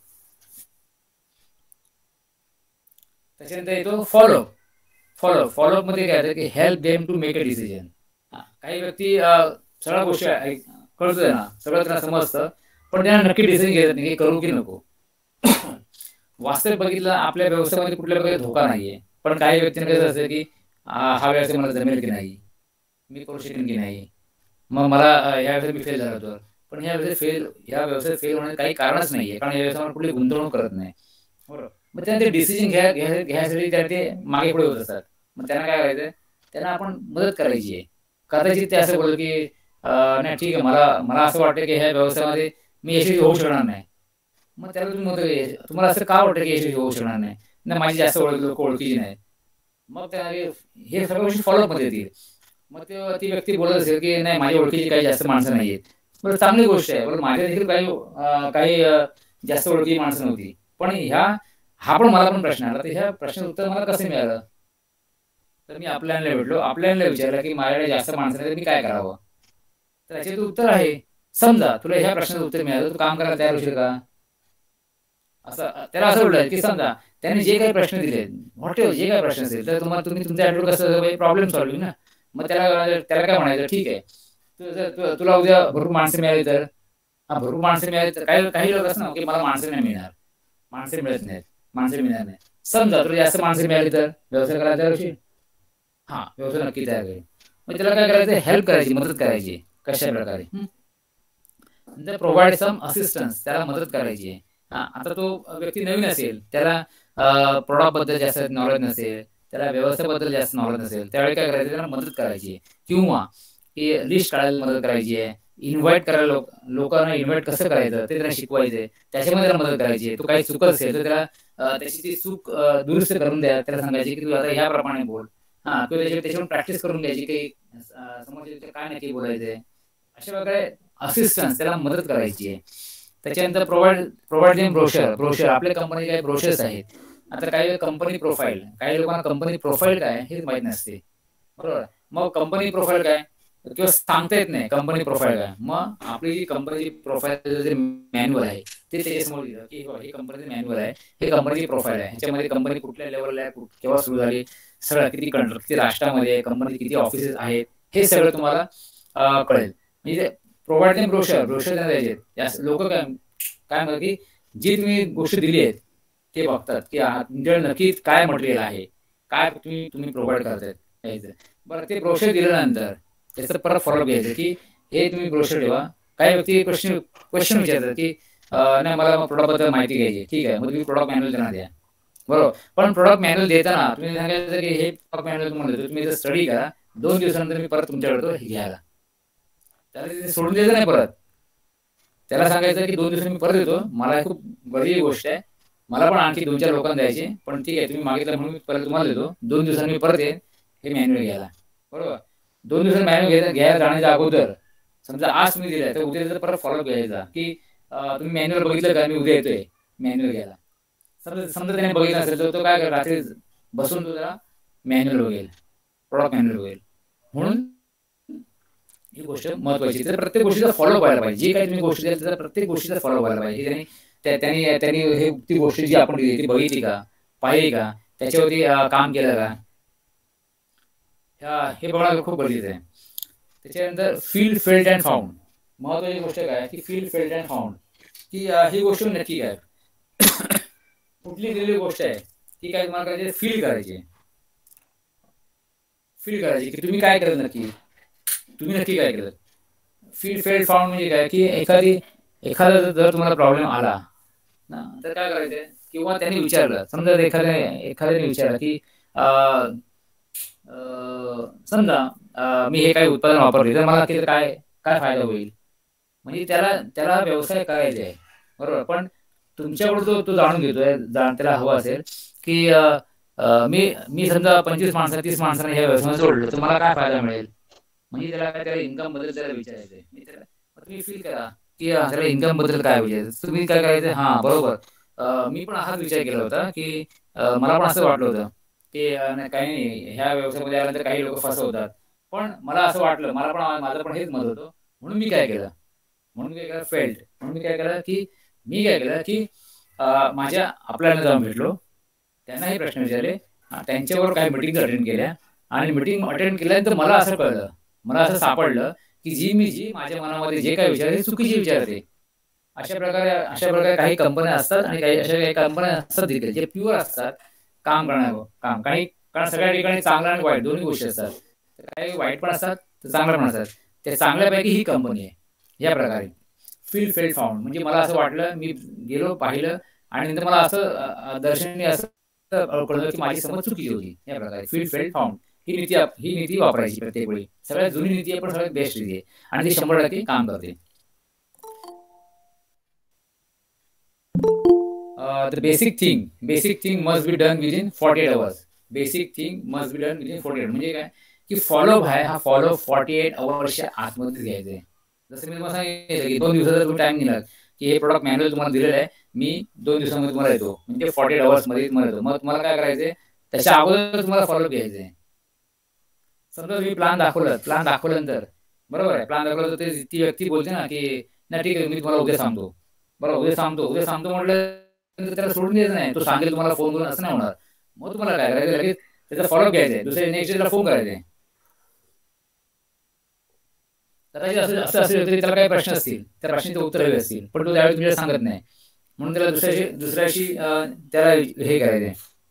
B: त्याच्यानंतर येतो फॉलोअप. फॉलोअप फॉलोअप मध्ये काय की help them to make a decision. काही व्यक्ती सगळ्या गोष्टी कळतं ना, सगळं त्यांना समजतं पण त्यांना नक्की डिसिजन घेत नाही की करू की नको. वास्तविक बघितलं आपल्या व्यवसायामध्ये कुठल्या प्रकारे धोका नाहीये, पण काही व्यक्तींना कसं असतं की हा व्यवसाय मला जमेल की नाही, मी करू शकेन की नाही, मग मला या व्यवसायात मी फेल झालो होतो. पण ह्या व्यवसाय फेल ह्या व्यवसायात फेल होण्याचं काही कारणच नाहीये, कारण या व्यवसायावर कुठली गुंतवणूक करत नाही. बरोबर. मग त्यांना ते डिसिजन घ्या घ्यायसाठी त्या ते मागे पुढे होत असतात. मग त्यांना काय करायचं, त्यांना आपण मदत करायची आहे. कदाचित ते असं बोललं की नाही ठीक आहे, मला मला असं वाटतं की ह्या व्यवसायामध्ये मी यशस्वी होऊ शकणार नाही, मग त्याला तुम्ही म्हणतो तुम्हाला असं का वाटतं की यशस्वी होऊ शकणार नाही, नाही माझी जास्त ओळख लोक ओळखीची नाही. मग त्या हे सगळ्या गोष्टी फॉलोअप मध्ये येतील. मग तेव्हा ती व्यक्ती बोलत असेल की नाही माझ्या ओळखीची काही जास्त माणसं नाहीयेत. बरं चांगली गोष्ट आहे. बरं माझ्या देखील काही काही जास्त ओळखीची माणसं नव्हती. पण ह्या हा पण मला पण प्रश्न आला. तर ह्या प्रश्नाचं उत्तर मला कसं मिळालं? तर मी आपल्याला भेटलो, आपल्याला विचारलं की माझ्याकडे जास्त माणसं नाही तर मी काय करावं. तर याचे उत्तर आहे, समजा तुला ह्या प्रश्नाचं उत्तर मिळालं तू काम करायला तयार होशील का? असं त्याला असं बोललं की समजा त्याने जे काही प्रश्न दिले व्हॉट जे काही प्रश्न असेल तर तुम्हाला तुम्ही तुमच्या ऍटिट्यूड कसं प्रॉब्लेम सॉल्व्हिंग ना. मग त्याला त्याला काय म्हणायचं, ठीक आहे तुला उद्या भरपूर माणसं मिळाली तर हा भरपूर माणसं मिळाली तर काही काही लोक असं ना की मला माणसं नाही मिळणार, माणसं मिळत नाहीत, माणसं मिळणार नाही. समजा तुला जास्त माणसं मिळाली तर व्यवसाय करायला तयार होशील? हा व्यवसाय नक्की तयार करेल. मग त्याला काय करायचं, हेल्प करायची, मदत करायची. कशा प्रकारे? प्रोव्हाइड सम असिस्टन्स, त्याला मदत करायची आहे. आता तो व्यक्ती नवीन असेल, त्याला प्रोडक्ट बद्दल जास्त नॉलेज नसेल, त्याला व्यवसायाबद्दल जास्त नॉलेज नसेल, त्यावेळी काय करायचं, त्याला मदत करायची आहे. किंवा लिस्ट काढायला मदत करायची आहे, इन्व्हाइट करायला लोक लोकांना इन्व्हाइट कसं करायचं ते त्यांना शिकवायचंय, त्याच्यामध्ये त्याला मदत करायची आहे. तो काही चुकत असेल तर त्याला त्याची ती चूक दुरुस्त करून द्या, त्याला सांगायची की तू आता ह्याप्रमाणे बोल. हा किंवा त्याच्या त्याच्यावर प्रॅक्टिस करून घ्यायची की समोर काय नक्की बोलायचंय. अशा प्रकारे असिस्टन्स, त्याला मदत करायची आहे. त्याच्यानंतर प्रोव्हाइड प्रोव्हाइड ब्रोशर ब्रोशर आपल्या कंपनी काही ब्रोशर्स आहेत. आता काही कंपनी प्रोफाईल, काही लोकांना कंपनी प्रोफाईल काय हे माहित नसते, बरोबर. मग कंपनी प्रोफाईल काय किंवा सांगता येत नाही कंपनी प्रोफाईल काय. मग आपली जी कंपनीची प्रोफाईल जे मॅन्युअल आहे ते त्याच्यासमोर दिलं की हे कंपनीचं मॅन्युअल आहे, हे कंपनीची प्रोफाईल आहे. ह्याच्यामध्ये कंपनी कुठल्या लेवलला आहे, केव्हा सुरू झाली, सगळं किती कंट्री किती राष्ट्रामध्ये आहे, कंपनी किती ऑफिसेस आहेत, हे सगळं तुम्हाला कळेल. म्हणजे प्रोव्हाइड ब्रोशर ब्रोशर द्यायचे. लोक काय काय म्हणतात की जी तुम्ही गोष्ट दिली आहेत ते बघतात की तुमच्याकडे नक्की काय मटेरियल आहे, काय तुम्ही तुम्ही प्रोव्हाइड करतायत. बरं ते ब्रोशर दिल्यानंतर त्याचं परत फॉलोअप घ्यायचं की हे तुम्ही ब्रोशर ठेवा. काही व्यक्ती क्वेश्चन क्वेश्चन विचारतात की नाही मला प्रोडक्ट बद्दल माहिती घ्यायची, ठीक आहे मग तुम्ही प्रोडक्ट मॅन्युअल त्यांना द्या, बरोबर. पण प्रोडक्ट मॅन्युअल देताना तुम्ही सांगायचं की हे प्रोडक्ट मॅन्युअल तुम्हाला देतो, तुम्ही जर स्टडी करा, दोन दिवसानंतर मी परत तुमच्याकडे तो घ्यायला. त्याला सोडून द्यायचं नाही परत. त्याला सांगायचं की दोन दिवसांनी मी परत येतो, मला खूप गरजेची गोष्ट आहे, मला पण आणखी दोन चार लोकांना द्यायचे, पण ठीक आहे तुम्ही मागितलं म्हणून मी परत तुम्हाला देतो, दोन दिवसांनी मी परत येईन हे मॅन्युअल घ्यायला, बरोबर. दोन दिवसांनी मॅन्युअल घ्यायला जाण्याच्या अगोदर समजा आज तुम्ही दिलाय तर उद्या परत फॉलोअप घ्यायचा की तुम्ही मॅन्युअल बघितलं का, मी उद्या येतोय मॅन्युअल घ्यायला. समजा समजा त्याने बघितलं असेल तर तो काय करेल, रात्री बसून तो त्याला मॅन्युअल बघेल, प्रोडक्ट मॅन्युअल बघेल. म्हणून ही गोष्ट महत्वाची. तर प्रत्येक गोष्टीचा फॉलो व्हायला पाहिजे. जे काही तुम्ही गोष्ट द्याल त्याचा प्रत्येक गोष्टीचा फॉलो व्हायला पाहिजे. त्यांनी त्यांनी हे ती गोष्ट जी आपण दिली ती बघितली का, पाहिली का, त्याच्यावरती काम केलं का, हे बघणं खूप गरजेचं आहे. त्याच्यानंतर फील फेल्ड अँड फाउंड. महत्वाची गोष्ट काय की फील फेल्ड अँड फाउंड, की ही गोष्ट नक्की काय, कुठली दिलेली गोष्ट आहे ती काय तुम्हाला करायची, फील करायची, फील करायची की तुम्ही काय करत नक्की, तुम्ही नक्की काय केलं. फील फेल्ड फाउंड म्हणजे काय की एखादी एखादा जर तुम्हाला प्रॉब्लेम आला ना तर काय करायचं, किंवा त्यांनी विचारलं, समजा एखाद्या एखाद्याने विचारलं की समजा मी हे काही उत्पादन वापरले तर मला तिथे काय काय फायदा होईल. म्हणजे त्याला त्याला व्यवसाय करायचा आहे, बरोबर. पण तुमच्याकडून तो तो जाणून घेतोय, त्याला हवं असेल की मी मी समजा पंचवीस माणसं तीस माणसांना ह्या व्यवसायात सोडलं तर मला काय फायदा मिळेल. म्हणजे त्याला काय त्याला इन्कम बद्दल त्याला विचारायचंय. तुम्ही फील करा की त्याला इन्कम बद्दल काय विचारायचं, तुम्ही काय करायचं, हा बरोबर मी पण हाच विचार केला होता की मला पण असं वाटलं होतं की काही नाही ह्या व्यवसायामध्ये आल्यानंतर काही लोक फसवतात, पण मला असं वाटलं, मला पण माझं पण हेच मत होतं, म्हणून मी काय केलं, म्हणून काय केलं फेल्ड, म्हणून मी काय केलं की मी काय केलं की माझ्या आपल्याला जाऊन भेटलो, त्यांना हे प्रश्न विचारले, त्यांच्यावर काही मिटिंग अटेंड केल्या, आणि मिटिंग अटेंड केल्यानंतर मला असं कळलं, मला असं सापडलं की जी मी जी माझ्या मनामध्ये जे काही विचार चुकीचे विचारते. अशा प्रकारे अशा प्रकारे काही कंपन्या असतात आणि काही अशा काही कंपन्या असतात देखील जे प्युअर असतात काम करण्यावर काम. काही कारण सगळ्या ठिकाणी चांगला आणि वाईट दोन्ही गोष्टी असतात, काही वाईट पण असतात तर चांगलं पण असतात. त्या चांगल्यापैकी ही कंपनी आहे. या प्रकारे फील फेल्ड फाउंड म्हणजे मला असं वाटलं, मी गेलो पाहिलं आणि नंतर मला असं दर्शनी असं कळलं की माझी समज चुकीची होती. या प्रकारे फील फेल्ड फाउंड ही नीती ही नीती वापरायची प्रत्येक वेळी. सगळ्यात जुनी नीती आहे पण सगळ्यात बेस्ट नीती आहे आणि ती शंभर टक्के काम करते. The basic thing basic thing must be done within forty eight hours. Basic thing must be done within forty eight म्हणजे काय की फॉलोअप आहे हा फॉलोअप फॉर्टी एट अवर्सच्या आतमध्येच घ्यायचा आहे. जसं मी तुम्हाला सांगितलं की दोन दिवसाचा तुम्ही टाइम दिला की हे प्रोडक्ट मॅन्युअल तुम्हाला दिलेलं आहे, मी दोन दिवसामध्ये तुम्हाला येतो म्हणजे फॉर्टी एट अवर्समध्ये तुम्हाला येतो. मग तुम्हाला काय करायचं त्याच्या अगोदर तुम्हाला फॉलोअप घ्यायचं आहे. समजा तुम्ही प्लॅन दाखवलं प्लॅन दाखवल्यानंतर बरोबर आहे प्लॅन दाखवलं तर ती व्यक्ती बोलते ना की नाही ठीक आहे मी तुम्हाला उद्या सांगतो. बरोबर उद्या सांगतो उद्या सांगतो म्हटलं त्याला सोडून द्यायचं नाही. तो सांगेल तुम्हाला फोन करून असं नाही होणार. मग तुम्हाला काय करायचं लगेच त्याचा फॉलोअप घ्यायचा आहे. दुसऱ्या नेक्स्ट डेला फोन करायचे. कदाचित असं असं असेल तरी त्याला काही प्रश्न असतील त्या प्रश्नाचे उत्तर हवे असतील पण तो त्यावेळी तुम्हाला सांगत नाही म्हणून त्याला दुसऱ्याशी दुसऱ्याशी त्याला हे करायचे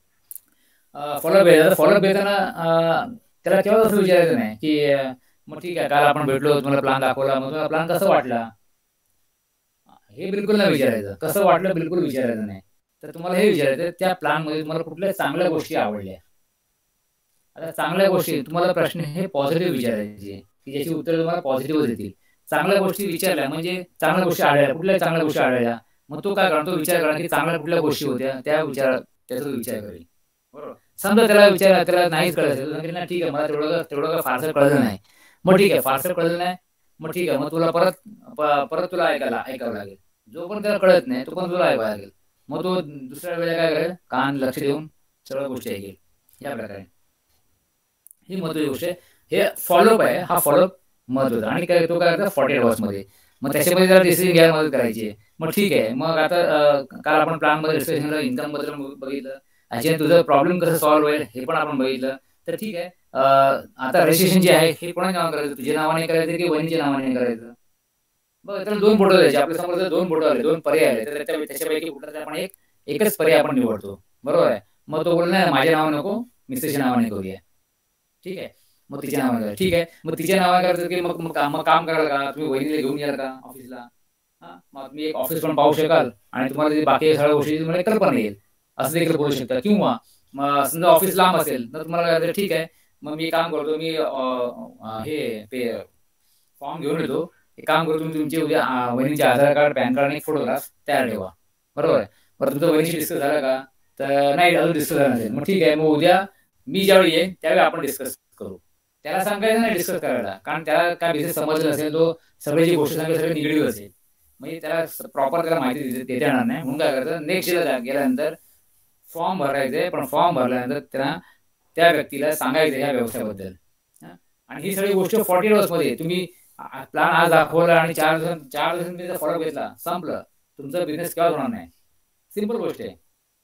B: फॉलोअप घ्यायचा. फॉलोअप घेताना त्याला केव्हा असं विचारायचं नाही की मग ठीक आहे काल आपण भेटलो तुम्हाला प्लॅन दाखवला मग तुम्हाला प्लॅन कसं वाटला हे बिलकुल नाही विचारायचं. कसं वाटलं बिलकुल विचारायचं नाही. तर तुम्हाला हे विचारायचं त्या प्लॅनमध्ये तुम्हाला कुठल्या चांगल्या गोष्टी आवडल्या. आता चांगल्या गोष्टी तुम्हाला प्रश्न हे पॉझिटिव्ह विचारायचे की ज्याची उत्तर तुम्हाला पॉझिटिव्ह देतील. चांगल्या गोष्टी विचारल्या म्हणजे चांगल्या गोष्टी आढळल्या कुठल्या चांगल्या गोष्टी आढळल्या मग तो काय करणार तो विचार करणार की चांगल्या कुठल्या गोष्टी होत्या त्या विचार त्याचा विचार करेल. बरोबर समजा त्याला विचार त्याला नाहीच कळायचं ना ठीक आहे मला तेवढं तेवढं फारसं कळलं नाही मग ठीक आहे फारसं कळलं नाही मग ठीक आहे मग तुला परत परत तुला ऐकायला ऐकावं लागेल. जो पण त्याला कळत नाही तो पण तुला ऐकावं लागेल. मग तो दुसऱ्या वेळेला काय करेल कान लक्ष देऊन सगळ्या गोष्टी ऐकेल. या प्रकारे ही महत्वाची गोष्ट आहे. हे फॉलोअप आहे हा फॉलोअप महत्वाचा आणि काय तो काय करतो फॉर्टी एट अवर्समध्ये. मग त्याच्यामध्ये जरा डिसिजन घ्यायला मदत करायची आहे. मग ठीक आहे मग आता काल आपण प्लॅनमध्ये डिस्कशन इन्कम बद्दल बघितलं ह्याच्याने तुझं प्रॉब्लेम कसं सॉल्व्ह होईल हे पण आपण बघितलं. तर ठीक आहे आता रजिस्ट्रेशन जे आहे हे कोणाच्या नावाने करायचं तुझ्या नावाने करायचं की वहिनीच्या नावाने करायचं. बघ त्याला दोन फोटो द्यायचे आपल्या समोर जर दोन फोटो आले दोन पर्याय आले तर त्याच्यापैकी कुठला आपण एक एकच पर्याय आपण निवडतो. बरोबर आहे. मग तो बोल नाही माझ्या नावाने नको मिसेसच्या नावाने करूया. ठीक आहे मग तिच्या नावाने करा. ठीक आहे मग तिच्या नावाने करायचं की मग मग काम कराल का तुम्ही वहिनीला घेऊन याल का ऑफिसला. हा मग तुम्ही एक ऑफिस पण पाहू शकाल आणि तुम्हाला बाकी सगळ्या गोष्टी तुम्हाला कल्पना येईल असं देखील बोलू शकता. किंवा मग समजा ऑफिस लांब असेल तर तुम्हाला ठीक आहे मग मी काम करतो मी हे पे फॉर्म घेऊन येतो एक काम करतो तुम्ही तुमचे उद्या वहिनीचे आधार कार्ड पॅन कार्ड आणि फोटोग्राफ तयार ठेवा. बरोबर आहे. बरं तुमचं वहिनीशी डिस्कस झालं का तर नाही अजून डिस्कस झालं नसेल मग ठीक आहे मग उद्या मी ज्यावेळी येईन त्यावेळी आपण डिस्कस करू. त्याला सांगायचं नाही डिस्कस करायला कारण त्याला काय बिझनेस समजलं नसेल तो सगळी जी गोष्ट सांगेल सगळे निगेटिव्ह असेल म्हणजे त्याला प्रॉपर त्याला माहिती देता येणार नाही. म्हणून काय करायचं नेक्स्ट डेला गेल्यानंतर फॉर्म भरायचे पण फॉर्म भरल्यानंतर त्यांना त्या व्यक्तीला सांगायचं ह्या व्यवसायाबद्दल आणि ही सगळी गोष्ट फॉर्टी अवर्समध्ये तुम्ही प्लॅन आज दाखवला आणि चार दिवसां चार दिवसांनी फॉलो घेतला संपलं तुमचा बिझनेस केव्हा होणार नाही. सिंपल गोष्ट आहे.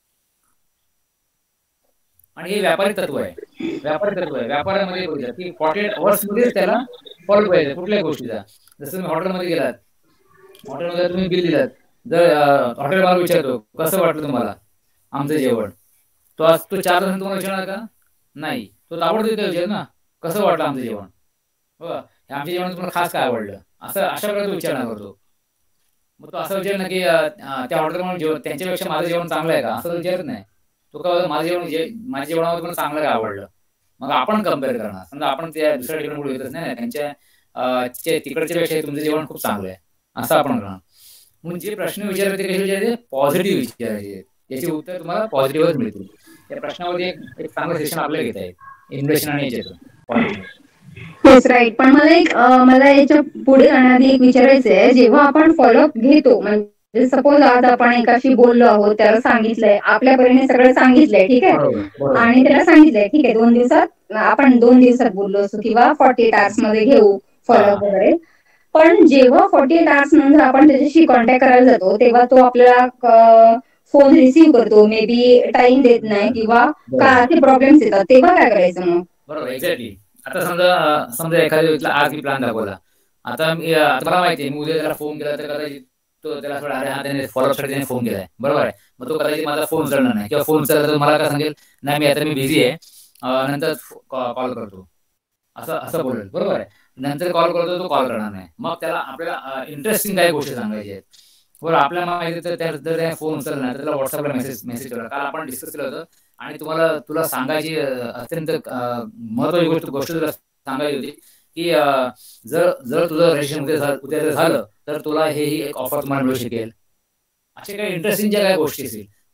B: आणि हे व्यापारी तत्व आहे व्यापारी तत्व आहे व्यापारामध्ये बघितलं की फॉर्टी एट अवर्स मध्येच त्याला फॉलो पाहिजे कुठल्याही गोष्टीचा. जसं तुम्ही हॉटेलमध्ये गेलात हॉटेलमध्ये तुम्ही बिल दिलात जर हॉटेल मला विचारतो कसं वाटलं तुम्हाला आमचं जेवण तो आज तो चार दिवसांनी तुम्हाला विचारणार का नाही. तो ताबडतोब विचार ना कसं वाटलं आमचं जेवण हो आमच्या जेवण तुम्हाला खास काय आवडलं असं अशा प्रकारे तो विचार करतो. मग तो असं विचार ना की त्या हॉटेलमध्ये जेवण त्यांच्यापेक्षा माझं जेवण चांगलं आहे का असं विचारत नाही. तो का माझं जेवण जे माझ्या जेवणामध्ये मला चांगलं काय आवडलं मग आपण कम्पेअर करणार. समजा आपण त्या दुसऱ्या ठिकाणी बोलू येतच नाही त्यांच्या तिकडच्या पेक्षा तुमचं जेवण खूप चांगलं आहे असं आपण करणार. म्हणून जे प्रश्न विचारायचे कसे विचारायचे पॉझिटिव्ह विचारायचे याचे उत्तर तुम्हाला पॉझिटिव्हच मिळतील. त्या प्रश्नामध्ये एक एक चांगलं सेशन आपल्याला घेता येईल इन्व्हेस्टमेंट आणि याच्यातून.
E: Yes right. पण मला एक मला याच्या पुढे जाण्याआधी एक विचारायचं आहे जेव्हा आपण फॉलोअप घेतो म्हणजे सपोज आज आपण एकाशी बोललो आहोत त्याला सांगितलंय आपल्या परीने सगळं सांगितलंय ठीक आहे आणि त्याला सांगितलंय ठीक आहे दोन दिवसात आपण दोन दिवसात बोललो असतो किंवा फॉर्टी एट आवर्स मध्ये घेऊ फॉलोअप वगैरे. पण जेव्हा फॉर्टी एट आवर्स नंतर आपण त्याच्याशी कॉन्टॅक्ट करायला जातो तेव्हा तो आपल्याला फोन रिसीव्ह करतो मे बी टाइम देत नाही किंवा काय प्रॉब्लेम्स येतात तेव्हा काय करायचं मग.
B: बरोबर एक्झॅक्टली. आता समजा समजा एखाद्या व्यक्तीला आज मी प्लॅन दाखवला आता मला माहिती आहे मी उद्या त्याला फोन केला तर कदाचित तो त्याला थोडा अरे हा त्याने फॉलोअपसाठी त्याने फोन केलाय बरोबर आहे. मग तो कदाचित माझा फोन उचलणार नाही किंवा फोन उचलला तर मला काय सांगेल नाही मी आता मी बिझी आहे नंतर कॉल करतो असं असं बोलेल बरोबर आहे. नंतर कॉल करतो तो कॉल करणार नाही. मग त्याला आपल्याला इंटरेस्टिंग काही गोष्टी सांगायच्या आहेत बरोबर. आपल्याला माहिती तर त्या जर त्याने फोन उचलला नाही तर त्याला व्हॉट्सअपला मेसेज मेसेज केला काल आपण डिस्कस केलं होतं आणि तुम्हाला तुला सांगायची अत्यंत महत्वाची गोष्ट गोष्ट तुला सांगायची होती की जर जर तुझं रजिस्ट्रेशन उद्या उद्या जर झालं तर तुला हे ही एक ऑफर तुम्हाला मिळू शकेल. अशा काही इंटरेस्टिंग ज्या काही गोष्टी असतील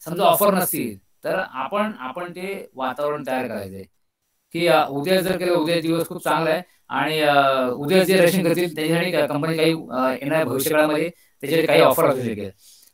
B: समजा ऑफर नसतील तर आपण आपण ते वातावरण तयार करायचंय की उद्या जर केलं, उद्या दिवस खूप चांगला आहे आणि उद्या जे रशिंग करतील त्याच्यासाठी कंपनी काही येणाऱ्या भविष्यकाळामध्ये त्याच्यासाठी काही ऑफर असू शकेल.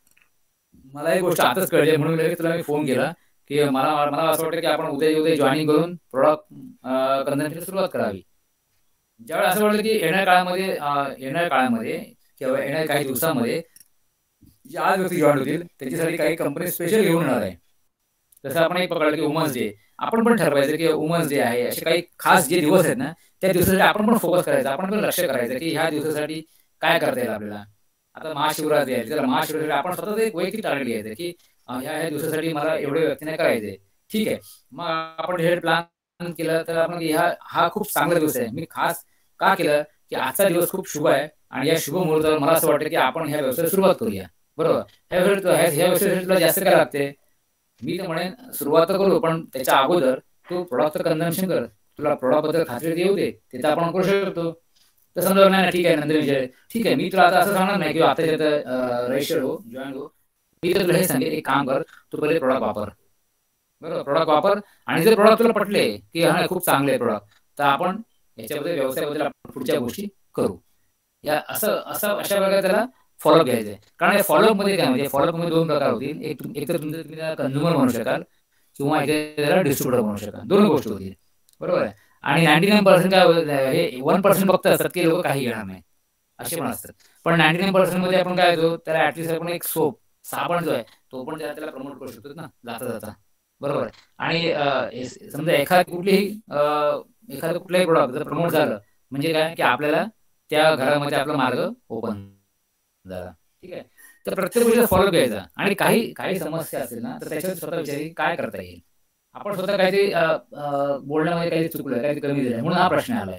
B: मला एक गोष्ट आताच कळली म्हणून लगेच तुला मी फोन केला की मला मला असं वाटतं की आपण उद्या उद्या जॉईनिंग करून प्रोडक्ट कन्झम्पशनची सुरुवात करावी. ज्यावेळी असं वाटलं की येणाऱ्या काळामध्ये येणाऱ्या काळामध्ये किंवा येणाऱ्या काही दिवसामध्ये ज्या आज व्यक्ती जॉईन होतील त्याच्यासाठी काही कंपनी स्पेशल घेऊन येणार आहे. जसं आपण एक पकडलं की वुमन्स डे, आपण पण ठरवायचं की वुमन्स डे आहे, असे काही खास जे दिवस आहेत ना त्या दिवसासाठी आपण पण फोकस करायचं, आपण पण लक्ष करायचं की ह्या दिवसासाठी काय करता येईल आपल्याला. आता महाशिवरात्री आहे, त्याला महाशिवरात्री आपण स्वतःच एक वैयक्तिक टार्गेट घ्यायचं की ह्या ह्या दिवसासाठी मला एवढे व्यक्तीने करायचे. ठीक आहे, मग आपण हे प्लॅन केलं तर आपण ह्या हा खूप चांगला दिवस आहे. मी खास का केलं की आजचा दिवस खूप शुभ आहे आणि या शुभ मुहूर्तावर मला असं वाटतं की आपण ह्या व्यवसायाला सुरुवात करूया. बरोबर, ह्या ह्या व्यवसायासाठी तुला जास्त काय लागते, मी तर म्हणेन सुरुवात तर करू, पण त्याच्या अगोदर तू प्रोडक्ट कन्झम्पशन कर, तुला प्रोडक्ट बद्दल खात्री येऊ दे, तिथं आपण करू शकतो. तर समजा नाही ठीक आहे नंतर विचार ठीक आहे, मी तुला आता असं सांगणार नाही की आता रजिस्टर हो जॉईन हो, मी तर तुला हे सांगेल एक काम कर, तू पहिले प्रोडक्ट वापर. बरोबर, प्रोडक्ट वापर आणि जर प्रोडक्ट तुला पटले की हा खूप चांगले प्रोडक्ट तर आपण याच्याबद्दल व्यवसायाबद्दल आपण पुढच्या गोष्टी करू. या असं असं अशा प्रकारे त्याला फॉलोअप घ्यायचंय. कारण या फॉलोअप मध्ये काय म्हणजे फॉलोअप मध्ये दोन प्रकार होतील, एक एक तर तुमचं तुम्ही त्याला कंझ्युमर म्हणू शकाल किंवा त्याला डिस्ट्रीब्युटर म्हणू शकाल, दोन गोष्टी होतील. बरोबर आहे. आणि नाईन्टी नाईन पर्सेंट काय हे वन पर्सेंट फक्त असतात की लोक काही घेणार नाही असे पण असतात. पण नाईन्टी नाईन पर्सेंट मध्ये आपण काय होतो त्याला ऍटलिस्ट आपण एक सोप साबण जो आहे तो पण त्याला प्रमोट करू शकतो ना जाता जाता. बरोबर. आणि समजा एखाद कुठलीही एखादं कुठलंही प्रोडक्ट जर प्रमोट झालं म्हणजे काय की आपल्याला त्या घरामध्ये आपला मार्ग ओपन झाला. ठीक आहे, तर प्रत्येक गोष्टीचा फॉलो घ्यायचा आणि काही काही समस्या असेल ना तर त्याच्यावर स्वतः विचार काय करता येईल. आपण स्वतः काहीतरी बोलण्यामध्ये काही चुकलं, काही कमी झालं म्हणून हा प्रश्न आलाय.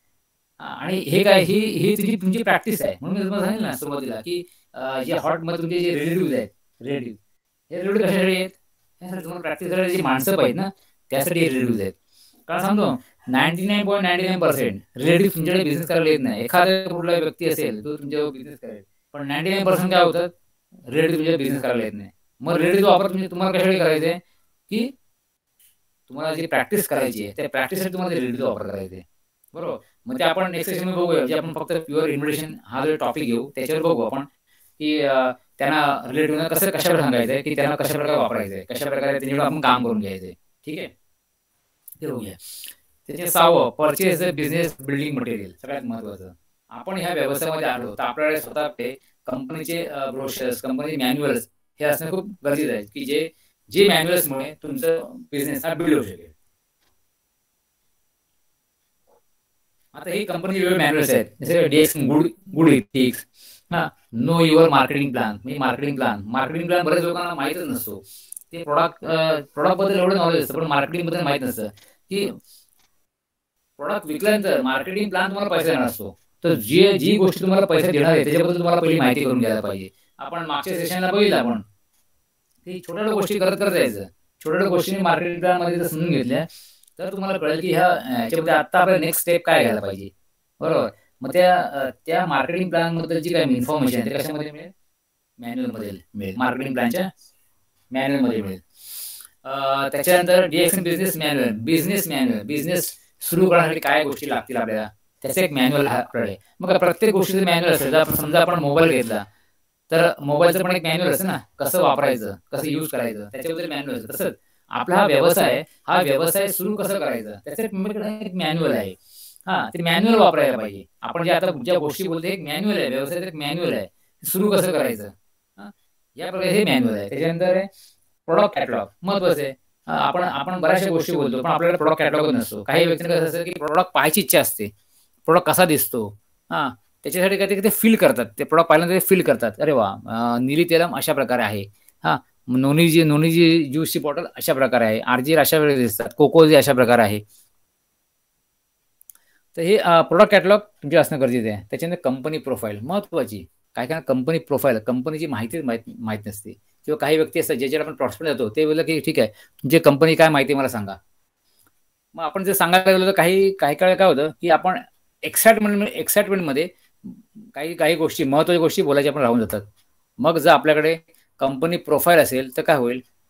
B: आणि हे काय ही ही तुझी तुमची प्रॅक्टिस आहे. म्हणून मी तुम्हाला सांगितलं ना सुरुवातीला की जे हॉटमध्ये तुमचे जे रिलेटिव्ह आहेत रिलेटिव्ह हे रिलेटिव्ह कशासाठी आहेत, यासाठी तुम्हाला प्रॅक्टिस करायची जी माणसं पाहिजे ना त्यासाठी हे रिलेटिव्ह आहेत. कारण सांगतो ninety nine point ninety nine percent relative तुमच्याकडे बिझनेस करायला येत नाही. एखादा कुठला व्यक्ती असेल तो तुमच्यावर बिझनेस करेल, पण नाईन्टी नाईन पर्सेंट काय होतात रिलेटिव्ह तुमच्या बिझनेस करायला येत नाही. मग रिलेटिव्ह वापर म्हणजे तुम्हाला कशासाठी करायचे की तुम्हाला जी प्रॅक्टिस करायची आहे त्या प्रॅक्टिससाठी तुम्हाला रिलेटिव्ह वापर करायचे. बरोबर. मग ते आपण नेक्स्ट सेशन मध्ये बघूया, जे आपण फक्त प्युअर इन्व्हिटेशन हा जो टॉपिक घेऊ त्याच्यावर बघू आपण की त्यांना रिलेटिव्हना कसं कशावर सांगायचंय की त्यांना कशा प्रकारे वापरायचंय, कशा प्रकारे त्यांच्यावर आपण काम करून घ्यायचंय. ठीक आहे, ते बघूया. त्याचे सहावं परचेस बिझनेस बिल्डिंग मटेरियल. सगळ्यात महत्वाचं आपण ह्या व्यवसायामध्ये आलो तर आपल्याकडे स्वतः ते कंपनीचे ब्रोशर्स कंपनी मॅन्युअल्स हे असणं खूप गरजेचं आहे की जे जे मॅन्युअल्समुळे तुमचं बिझनेस हा बिल्ड होऊ शकेल. आता ही कंपनीचे वेगवेगळे मॅन्युअल्स आहेत जसे डीएक्स गुड गुड इथिक्स, हा नो युअर मार्केटिंग प्लॅन. म्हणजे मार्केटिंग प्लॅन मार्केटिंग प्लॅन बऱ्याच लोकांना माहितच नसतो. ते प्रोडक्ट प्रोडक्ट बद्दल एवढं नॉलेज असतं पण मार्केटिंग बद्दल माहित नसतं की प्रोडक्ट विकल्यानंतर मार्केटिंग प्लॅन तुम्हाला पैसा देणार असतो. तर जी जी गोष्टी तुम्हाला पैसे देणार आहे त्याच्याबद्दल तुम्हाला पहिली माहिती करून घ्यायला पाहिजे. आपण मागच्या सेशनला बघितलं आपण ती छोट्या छोट्या गोष्टी करत करत जायचं. छोट्या छोट्या गोष्टी मार्केटिंग प्लॅन मध्ये जर समजून घेतल्या तर तुम्हाला कळेल की ह्या ह्याच्यामध्ये आता आपल्याला नेक्स्ट स्टेप काय घ्यायला पाहिजे. बरोबर. मग त्या त्या मार्केटिंग प्लॅन बद्दल जी काही इन्फॉर्मेशन आहे ते कशामध्ये मिळेल, मॅन्युअल मध्ये मिळेल, मार्केटिंग प्लॅनच्या मॅन्युअल मध्ये मिळेल. त्याच्यानंतर DXN business manual business manual business सुरू करण्यासाठी काय गोष्टी लागतील आपल्याला त्याचं एक मॅन्युअल आपल्याकडे. मग प्रत्येक गोष्टीचं मॅन्युअल असेल. जर समजा आपण मोबाईल घेतला तर मोबाईलचं पण एक मॅन्युअल असतं ना, कसं वापरायचं कसं यूज करायचं त्याच्याबद्दल मॅन्युअल असतं. तसंच आपला हा व्यवसाय हा व्यवसाय सुरू कसं करायचं त्याचं एक मॅन्युअल आहे. हा ते मॅन्युअल वापरायला पाहिजे. आपण जे आता ज्या गोष्टी बोलतो एक मॅन्युअल आहे, व्यवसायाचं एक मॅन्युअल आहे, सुरू कसं करायचं या प्रकारे हे मॅन्युअल आहे. त्याच्यानंतर प्रोडक्ट कॅटलॉग महत्वाचं आहे. आपण आपण बऱ्याचशा गोष्टी बोलतो पण आपल्याला प्रोडक्ट कॅटलॉग नसतो. काही व्यक्तींना कसं असतं की प्रोडक्ट पाहायची इच्छा असते, प्रोडक्ट कसा दिसतो, हा त्याच्यासाठी काय ते फील करतात. ते प्रोडक्ट पाहिल्यानंतर ते फील करतात अरे वा निली तेलम अशा प्रकारे आहे, हा नोनीजी नोनीजी ज्यूसची बॉटल अशा प्रकारे आहे, आरजी अशा वेळेस दिसतात, कोकोजी अशा प्रकारे आहे. तर हे प्रोडक्ट कॅटलॉग तुमचे असणं गरजेचं आहे. त्याच्यानंतर कंपनी प्रोफाईल महत्वाची. काय काय कंपनी प्रोफाईल कंपनीची माहिती माहित माहीत नसते किंवा काही व्यक्ती असतात ज्याच्यावर आपण प्रॉस्पेक्ट जातो ते बोललं की ठीक आहे तुमची कंपनी काय माहिती मला सांगा. मग आपण जर सांगायला गेलो तर काही काही काळ काय होतं की आपण एक्साइटमेंट एक्साइटमेंटमध्ये काही काही गोष्टी महत्त्वाच्या गोष्टी बोलायच्या आपण राहून जातात. मग जर आपल्याकडे कंपनी प्रोफाईल असेल तर काय होईल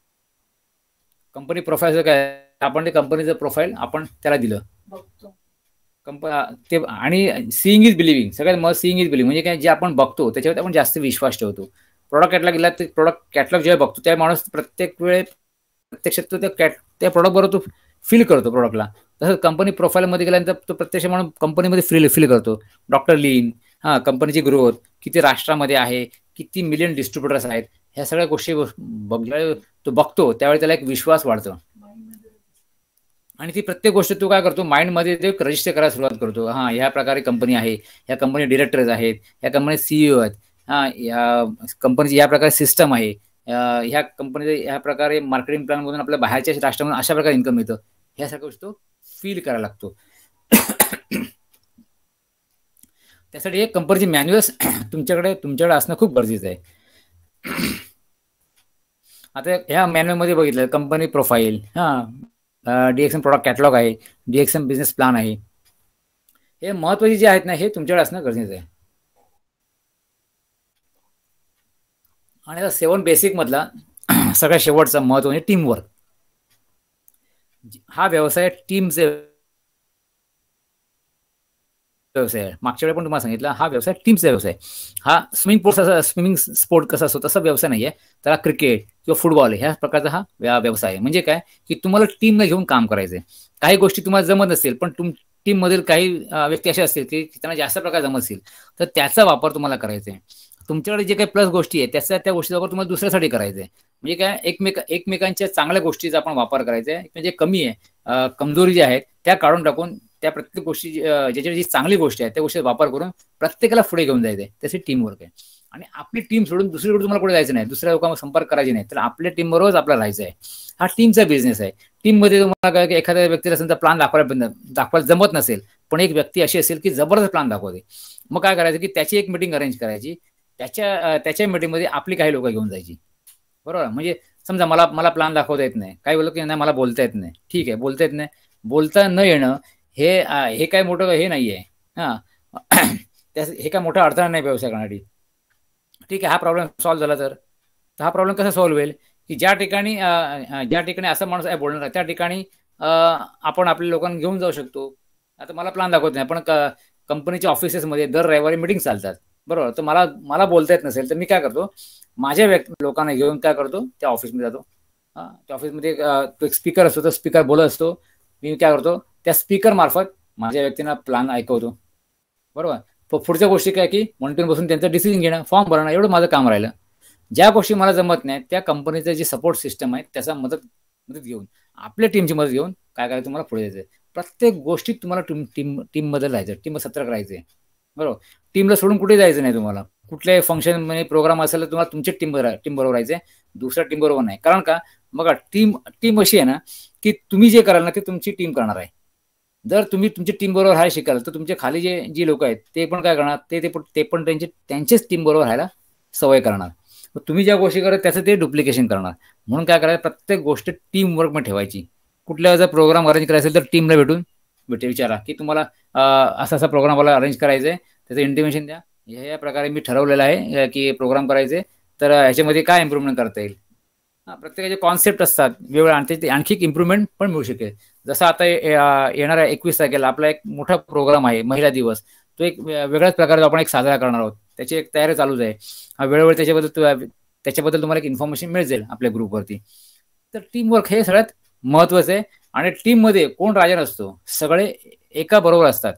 B: कंपनी प्रोफाईल काय, आपण ते कंपनीचं प्रोफाईल आपण त्याला दिलं कंप ते. आणि सीइंग इज बिलिव्हिंग, सगळ्यात मग सीइंग इज बिलिव्हिंग म्हणजे काय, जे आपण बघतो त्याच्यावर आपण जास्त विश्वास ठेवतो. प्रॉडक्ट कॅटलॉग गेला ते प्रोडक्ट कॅटलॉग जेव्हा बघतो त्या माणूस प्रत्येक वेळे प्रत्यक्षात तो त्या कॅट त्या प्रॉडक्ट बरोबर तो फील करतो प्रोडक्टला. तसंच कंपनी प्रोफाईलमध्ये गेल्यानंतर तो प्रत्यक्ष म्हणून कंपनीमध्ये फील फील करतो. डॉक्टर लीन, हां, कंपनीची ग्रोथ किती राष्ट्रामध्ये आहे, किती मिलियन डिस्ट्रीब्युटर्स आहेत, ह्या सगळ्या गोष्टी बघ तो बघतो त्यावेळी त्याला एक विश्वास वाढतो. आणि ती प्रत्येक गोष्ट तू काय करतो माइंडमध्ये ते रजिस्टर करायला सुरुवात करतो. हां, ह्या प्रकारे कंपनी आहे, ह्या कंपनी डिरेक्टर्स आहेत, ह्या कंपनी सीईओ आहेत, हां, या कंपनीची या प्रकारे सिस्टम आहे, ह्या कंपनीचे ह्या प्रकारे मार्केटिंग प्लॅनमधून आपल्या बाहेरच्या राष्ट्रामधून अशा प्रकारे इन्कम येतं. ह्या सगळ्या गोष्टी तो फील करायला लागतो. त्यासाठी एक कंपनीची मॅन्युअल्स तुमच्याकडे तुमच्याकडे असणं खूप गरजेचं आहे. आता ह्या मॅन्युअलमध्ये बघितलं कंपनी प्रोफाईल, हां, डीएक्सएम प्रॉडक्ट कॅटलॉग आहे, डीएक्सएम बिझनेस प्लॅन आहे, हे महत्त्वाचे जे आहेत ना हे तुमच्याकडे असणं गरजेचं आहे. आणि आता सेवन बेसिक मधला सगळ्यात शेवटचा महत्व म्हणजे टीमवर्क. हा व्यवसाय टीमचे व्यवसाय आहे. मागच्या वेळी पण तुम्हाला सांगितलं हा व्यवसाय टीमचा व्यवसाय. हा स्विमिंग पूल कसा स्विमिंग स्पोर्ट कसा असतो तसा व्यवसाय नाहीये. त्याला क्रिकेट किंवा फुटबॉल ह्या प्रकारचा हा व्यवसाय आहे. म्हणजे काय की तुम्हाला टीमला घेऊन काम करायचंय. काही गोष्टी तुम्हाला जमत नसतील पण तुम टीम मधील काही व्यक्ती असे असतील की त्यांना जास्त प्रकारे जमत असेल तर त्याचा वापर तुम्हाला करायचा आहे. तुमच्याकडे जे काही प्लस गोष्टी आहेत त्याचा त्या गोष्टीचा वापर तुम्हाला दुसऱ्यासाठी करायचा आहे. म्हणजे काय एकमेक एकमेकांच्या चांगल्या गोष्टीचा आपण वापर करायचा आहे. म्हणजे कमी आहे कमजोरी जी आहेत त्या काढून टाकून त्या प्रत्येक गोष्टी ज्याच्या जी चांगली गोष्टी आहेत त्या गोष्टीचा वापर करून प्रत्येकाला पुढे घेऊन जायचं आहे. त्याची टीम वर्क आहे. आणि आपली टीम सोडून दुसरीकडे तुम्हाला कुठे जायचं नाही, दुसऱ्या लोकांना संपर्क करायचे नाही, तर आपल्या टीम बरोबरच आपल्याला राहायचं आहे. हा टीमचा बिझनेस आहे. टीम मध्ये तुम्हाला काय की एखाद्या व्यक्तीला समजा प्लॅन दाखवायला दाखवायला जमत नसेल पण एक व्यक्ती अशी असेल की जबरदस्त प्लॅन दाखवते, मग काय करायचं की त्याची एक मीटिंग अरेंज करायची. त्याच्या त्याच्या मीटिंगमध्ये आपली काही लोक घेऊन जायची. बरोबर. म्हणजे समजा मला मला प्लॅन दाखवता येत नाही, काही बोलत की नाही मला बोलता येत नाही, ठीक आहे बोलता येत नाही, बोलता न येणं हे हे काय मोठं हे नाहीये. हां, त्या हे काय मोठा अडथळा नाही व्यवसाय करण्यासाठी. ठीक आहे, हा प्रॉब्लेम सॉल्व्ह झाला तर हा प्रॉब्लेम कसा सॉल्व्ह होईल की ज्या ठिकाणी ज्या ठिकाणी असा माणूस आहे बोलणार आहे त्या ठिकाणी आपण आपल्या लोकांना घेऊन जाऊ शकतो. आता मला प्लॅन दाखवत नाही पण कंपनीच्या ऑफिसेसमध्ये दर रविवारी मीटिंग चालतात. बरोबर. तर मला मला बोलता येत नसेल तर मी काय करतो माझ्या व्यक्ती लोकांना घेऊन काय करतो त्या ऑफिसमध्ये जातो. हां, त्या ऑफिसमध्ये तो एक स्पीकर असतो, तो स्पीकर बोलत असतो. मी काय करतो त्या स्पीकर मार्फत माझ्या व्यक्तींना प्लॅन ऐकवतो. बरोबर. पुढच्या गोष्टी काय की मॉनिटरिंग बसून त्यांचं डिसिजन घेणं, फॉर्म भरणं एवढं माझं काम राहिलं. ज्या गोष्टी मला जमत नाही त्या कंपनीचं जे सपोर्ट सिस्टम आहे त्याचा मदत मदत घेऊन आपल्या टीमची मदत घेऊन काय करायचं तुम्हाला पुढे जायचं. प्रत्येक गोष्टीत तुम्हाला टीम टीम टीममध्ये राहायचं, टीम सत्र करायचं आहे. बरोबर. टीमला सोडून कुठे जायचं नाही. तुम्हाला कुठल्याही फंक्शन मध्ये प्रोग्राम असेल तर तुम्हाला तुमच्या टीम टीम बरोबर राहायचं आहे, दुसऱ्या टीम बरोबर नाही. कारण का बघा टीम टीम अशी आहे ना की तुम्ही जे कराल ना ते तुमची टीम करणार आहे. जर तुम्ही तुमची टीम बरोबर राहायला शिकाल तर तुमच्या खाली जे जी लोक आहेत ते पण काय करणार ते ते पण त्यांचे त्यांचेच टीम बरोबर राहायला सवय करणार. तुम्ही ज्या गोष्टी करत त्याचं ते डुप्लिकेशन करणार. म्हणून काय करायचं प्रत्येक गोष्ट टीम वर्क मध्ये ठेवायची. कुठल्या जर प्रोग्राम अरेंज करायचा असेल तर टीमला भेटून भेटे विचारा की तुम्हाला असा असा प्रोग्राम मला अरेंज करायचा आहे, त्याचं इंटिमेशन द्या. या प्रकारे मी ठरवलेलं आहे की प्रोग्राम करायचे तर ह्याच्यामध्ये काय इम्प्रूव्हमेंट करता येईल. प्रत्येकाचे कॉन्सेप्ट असतात वेगवेगळे आणि आणखी एक इम्प्रूव्हमेंट पण मिळू शकेल. जसं आता येणाऱ्या एकवीस तारखेला आपला एक मोठा प्रोग्राम आहे महिला दिवस. तो एक वेगळ्याच प्रकारे आपण एक साजरा करणार आहोत. त्याची एक तयारी चालूच आहे. वेळोवेळी त्याच्याबद्दल त्याच्याबद्दल तुम्हाला एक इन्फॉर्मेशन मिळेल जाईल आपल्या ग्रुपवरती. तर टीमवर्क हे सगळ्यात महत्वाचं आहे. आणि टीममध्ये कोण राजा नसतो, सगळे एका बरोबर असतात.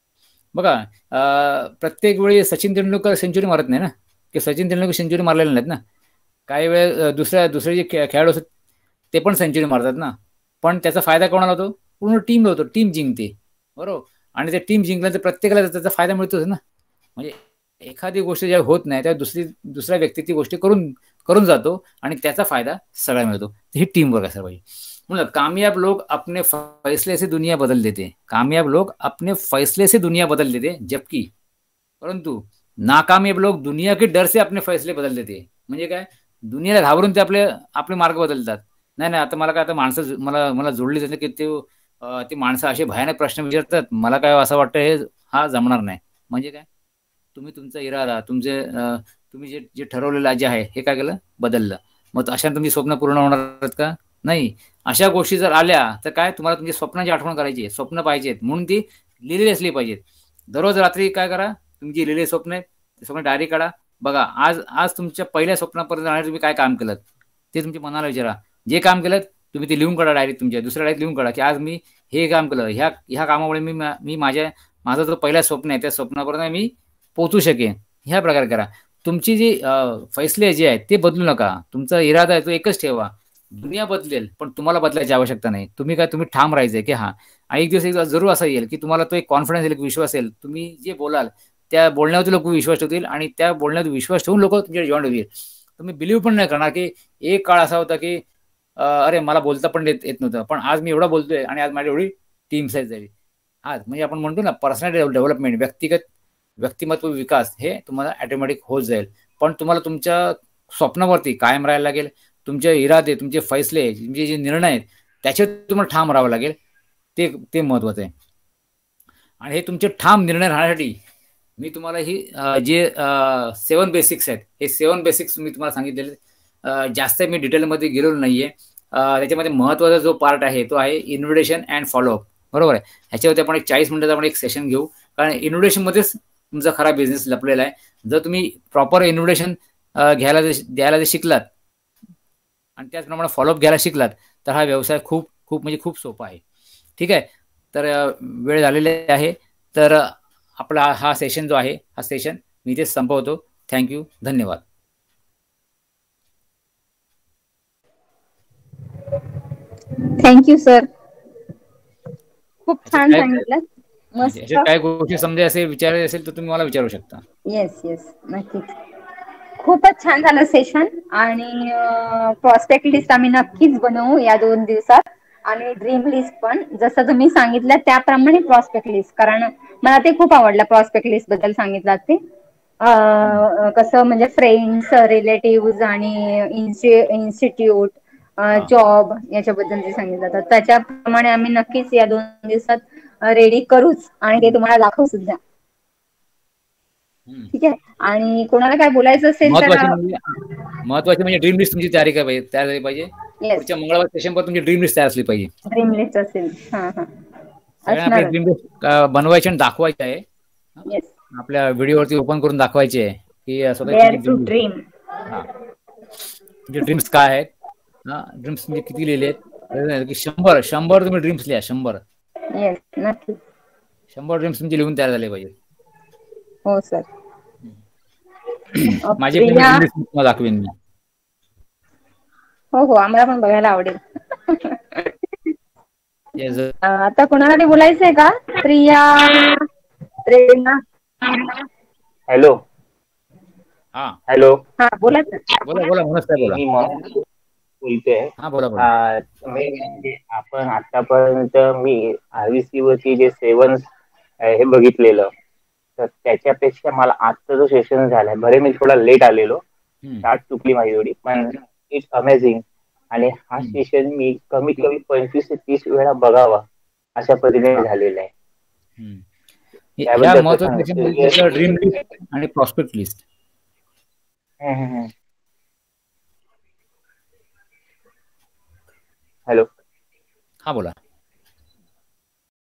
B: बघा प्रत्येक वेळी सचिन तेंडुलकर सेंचुरी मारत नाही ना, की सचिन तेंडुलकर सेंचुरी मारलेले नाहीत ना. काही वेळ दुसऱ्या दुसरे जे खेळाडू असतात ते पण सेंचुरी मारतात ना, पण त्याचा फायदा कोणाला होतो पूर्ण टीमला होतो. टीम जिंकते. बरोबर. आणि त्या टीम जिंकल्यानंतर प्रत्येकाला त्याचा फायदा मिळतोच ना. म्हणजे एखादी गोष्ट जेव्हा होत नाही तेव्हा दुसरी दुसऱ्या व्यक्ती ती गोष्टी करून करून जातो आणि त्याचा फायदा सगळा मिळतो. ही टीम वर्क असायला पाहिजे. म्हणून कामयाब लोग अपने फैसले से दुनिया बदल देते. कामयाब लोग अपने फैसले से दुनिया बदल देते जबकि परंतु नाकामयाब लोग दुनिया के डर से अपने फैसले बदल देते. म्हणजे काय दुनियाला घाबरून ते आपले आपले मार्ग बदलतात. नाही नाही आता मला काय आता माणसं मला मला जोडली जाते की ते ती माणसं असे भयानक प्रश्न विचारतात. मला काय असं वाटतं हे हा जमणार नाही. म्हणजे काय तुम्ही तुमचा इरादा तुमचे तुम्ही जे जे ठरवलेलं जे आहे हे काय केलं बदललं. मग अशा तुमची स्वप्न पूर्ण होणार आहेत का नाही. अशा गोष्टी जर आल्या तर काय तुम्हाला तुमच्या स्वप्नाची आठवण करायची आहे, स्वप्न पाहिजेत म्हणून ती लिहिलेली असली पाहिजेत. दररोज रात्री काय करा, तुमची लिहिलेली स्वप्न आहेत ते स्वप्न डायरी काढा. बघा आज आज तुमच्या पहिल्या स्वप्नापर्यंत जाण्यासाठी तुम्ही काय काम केलं ते तुमच्या मनाला विचारा. जे काम केलं तुम्ही ते लिहून काढा डायरीत, तुमच्या दुसऱ्या डायरीत लिहून काढा की आज मी हे काम केलं, ह्या ह्या कामामुळे मी मी माझ्या माझं जो पहिला स्वप्न आहे त्या स्वप्नापर्यंत मी पोहोचू शकेन. ह्या प्रकारे करा. तुमची जी फैसले जे आहेत ते बदलू नका. तुमचा इरादा आहे तो एकच ठेवा. दुनिया बदलेल पण तुम्हाला बदलायची आवश्यकता नाही. तुम्ही काय तुम्ही ठाम राहायचंय की हा एक दिवस एक जरूर असा येईल की तुम्हाला तो एक कॉन्फिडन्स येईल, विश्वास येईल. तुम्ही जे बोलाल त्या बोलण्यावरती लोक विश्वास ठेवतील आणि त्या बोलण्यावर विश्वास ठेवून लोक तुमच्या जॉईन होतील. तुम्ही बिलीव्ह पण नाही करणार की एक काळ असा होता की अरे मला बोलता पण येत येत नव्हतं, पण आज मी एवढा बोलतोय आणि आज माझी एवढी टीम साईज झाली. आज म्हणजे आपण म्हणतो ना पर्सनॅलिटी डेव्हलपमेंट, व्यक्तिगत व्यक्तिमत्व विकास हे तुम्हाला ऑटोमॅटिक होत जाईल. पण तुम्हाला तुमच्या स्वप्नावरती कायम राहायला लागेल. तुमचे इरादे, तुमचे फैसले, तुमचे जे निर्णय आहेत त्याच्यात तुम्हाला ठाम राहावं लागेल. ते ते महत्वाचं आहे. आणि हे तुमचे ठाम निर्णय राहण्यासाठी मी तुम्हाला ही जे सेवन बेसिक्स आहेत हे सेवन बेसिक्स मी तुम्हाला सांगितलेले. जास्त मी डिटेलमध्ये गेलेलो नाहीये. त्याच्यामध्ये महत्वाचा जो पार्ट आहे तो आहे इन्व्हिटेशन अँड फॉलोअप. बरोबर आहे. ह्याच्यावरती आपण एक चाळीस मिनिटाचा आपण एक सेशन घेऊ, कारण इन्व्हिटेशनमध्येच तुमचा खरा बिझनेस लपलेला आहे. जर तुम्ही प्रॉपर इन्व्हिटेशन घ्यायला द्यायला जर शिकलात आणि त्याचप्रमाणे फॉलोअप घ्यायला शिकलात तर हा व्यवसाय खूप खूप म्हणजे खूप सोपा आहे. ठीक आहे. तर वेळ झालेली आहे. तर आपला हा सेशन जो आहे हा सेशन मी इथे संपवतो. थँक्यू. धन्यवाद.
E: Thank you sir. खूप छान सांगितलं.
B: मस्त. काय गोष्टी समजा असेल विचारायचे असेल तर तुम्ही मला विचारू शकता.
E: येस येस नक्कीच. खूपच छान झालं सेशन. आणि प्रॉस्पेक्ट लिस्ट आम्ही नक्कीच बनवू या दोन दिवसात. आणि ड्रीम लिस्ट पण जसं तुम्ही सांगितलं त्याप्रमाणे प्रॉस्पेक्ट लिस्ट, कारण मला ते खूप आवडलं. प्रॉस्पेक्ट लिस्ट बद्दल सांगितलं ते कसं म्हणजे फ्रेंड्स, रिलेटिव्ह आणि इन्स्टिट्यूट, जॉब याच्याबद्दल जे सांगितलं तर त्याच्याप्रमाणे आम्ही नक्कीच या दोन दिवसात रेडी करूच आणि ते तुम्हाला दाखवू सुद्धा. ठीक आहे. आणि कोणाला काय बोलायचं असेल तर
B: महत्वाची म्हणजे ड्रीम लिस्ट तुमची तयारी काय पाहिजे तयार झाली पाहिजे. पुढच्या मंगळवार सेशन पर तुमची ड्रीम लिस्ट तयार असली पाहिजे.
E: ड्रीम लिस्ट असेल. हा हा.
B: आपली ड्रीम लिस्ट बनवायची आणि दाखवायची आहे. आपल्या व्हिडिओवरती ओपन करून दाखवायची आहे की स्वतःची
E: ड्रीम
B: तुमचे ड्रीम्स काय आहेत. हा ड्रीम्स म्हणजे किती लिहिले आहेत की शंभर शंभर तुम्ही ड्रीम्स लिहा. शंभर शंभर ड्रीम्स तुमचे लिहून तयार झाले पाहिजे.
E: हो सर.
B: माझी पण ड्रीम लिस्ट तुम्हाला दाखवेन मी.
E: हो हो आम्हाला पण बघायला आवडेल. आता कोणाला बोलायचंय का? प्रिया, प्रेरणा.
F: हॅलो.
B: हा
F: हॅलो.
E: हा बोला
B: बोला बोला नमस्कार बोला.
F: मी बोलतोय.
B: हा बोला बोला.
F: आपण आतापर्यंत मी आरव्हीसी वरती जे सेवन हे बघितलेलं तर त्याच्यापेक्षा मला आजचं जो सेशन झालाय बरे मी थोडा लेट आलेलो, स्टार्ट चुकली माझी एवढी, पण इट्स अमेझिंग. आणि हा सेशन मी कमीत कमी पंचवीस ते तीस वेळा बघावा अशा पद्धतीने झालेला आहे.
B: ड्रीम लिस्ट आणि प्रॉस्पेक्ट लिस्ट.
F: हॅलो.
B: हा बोला.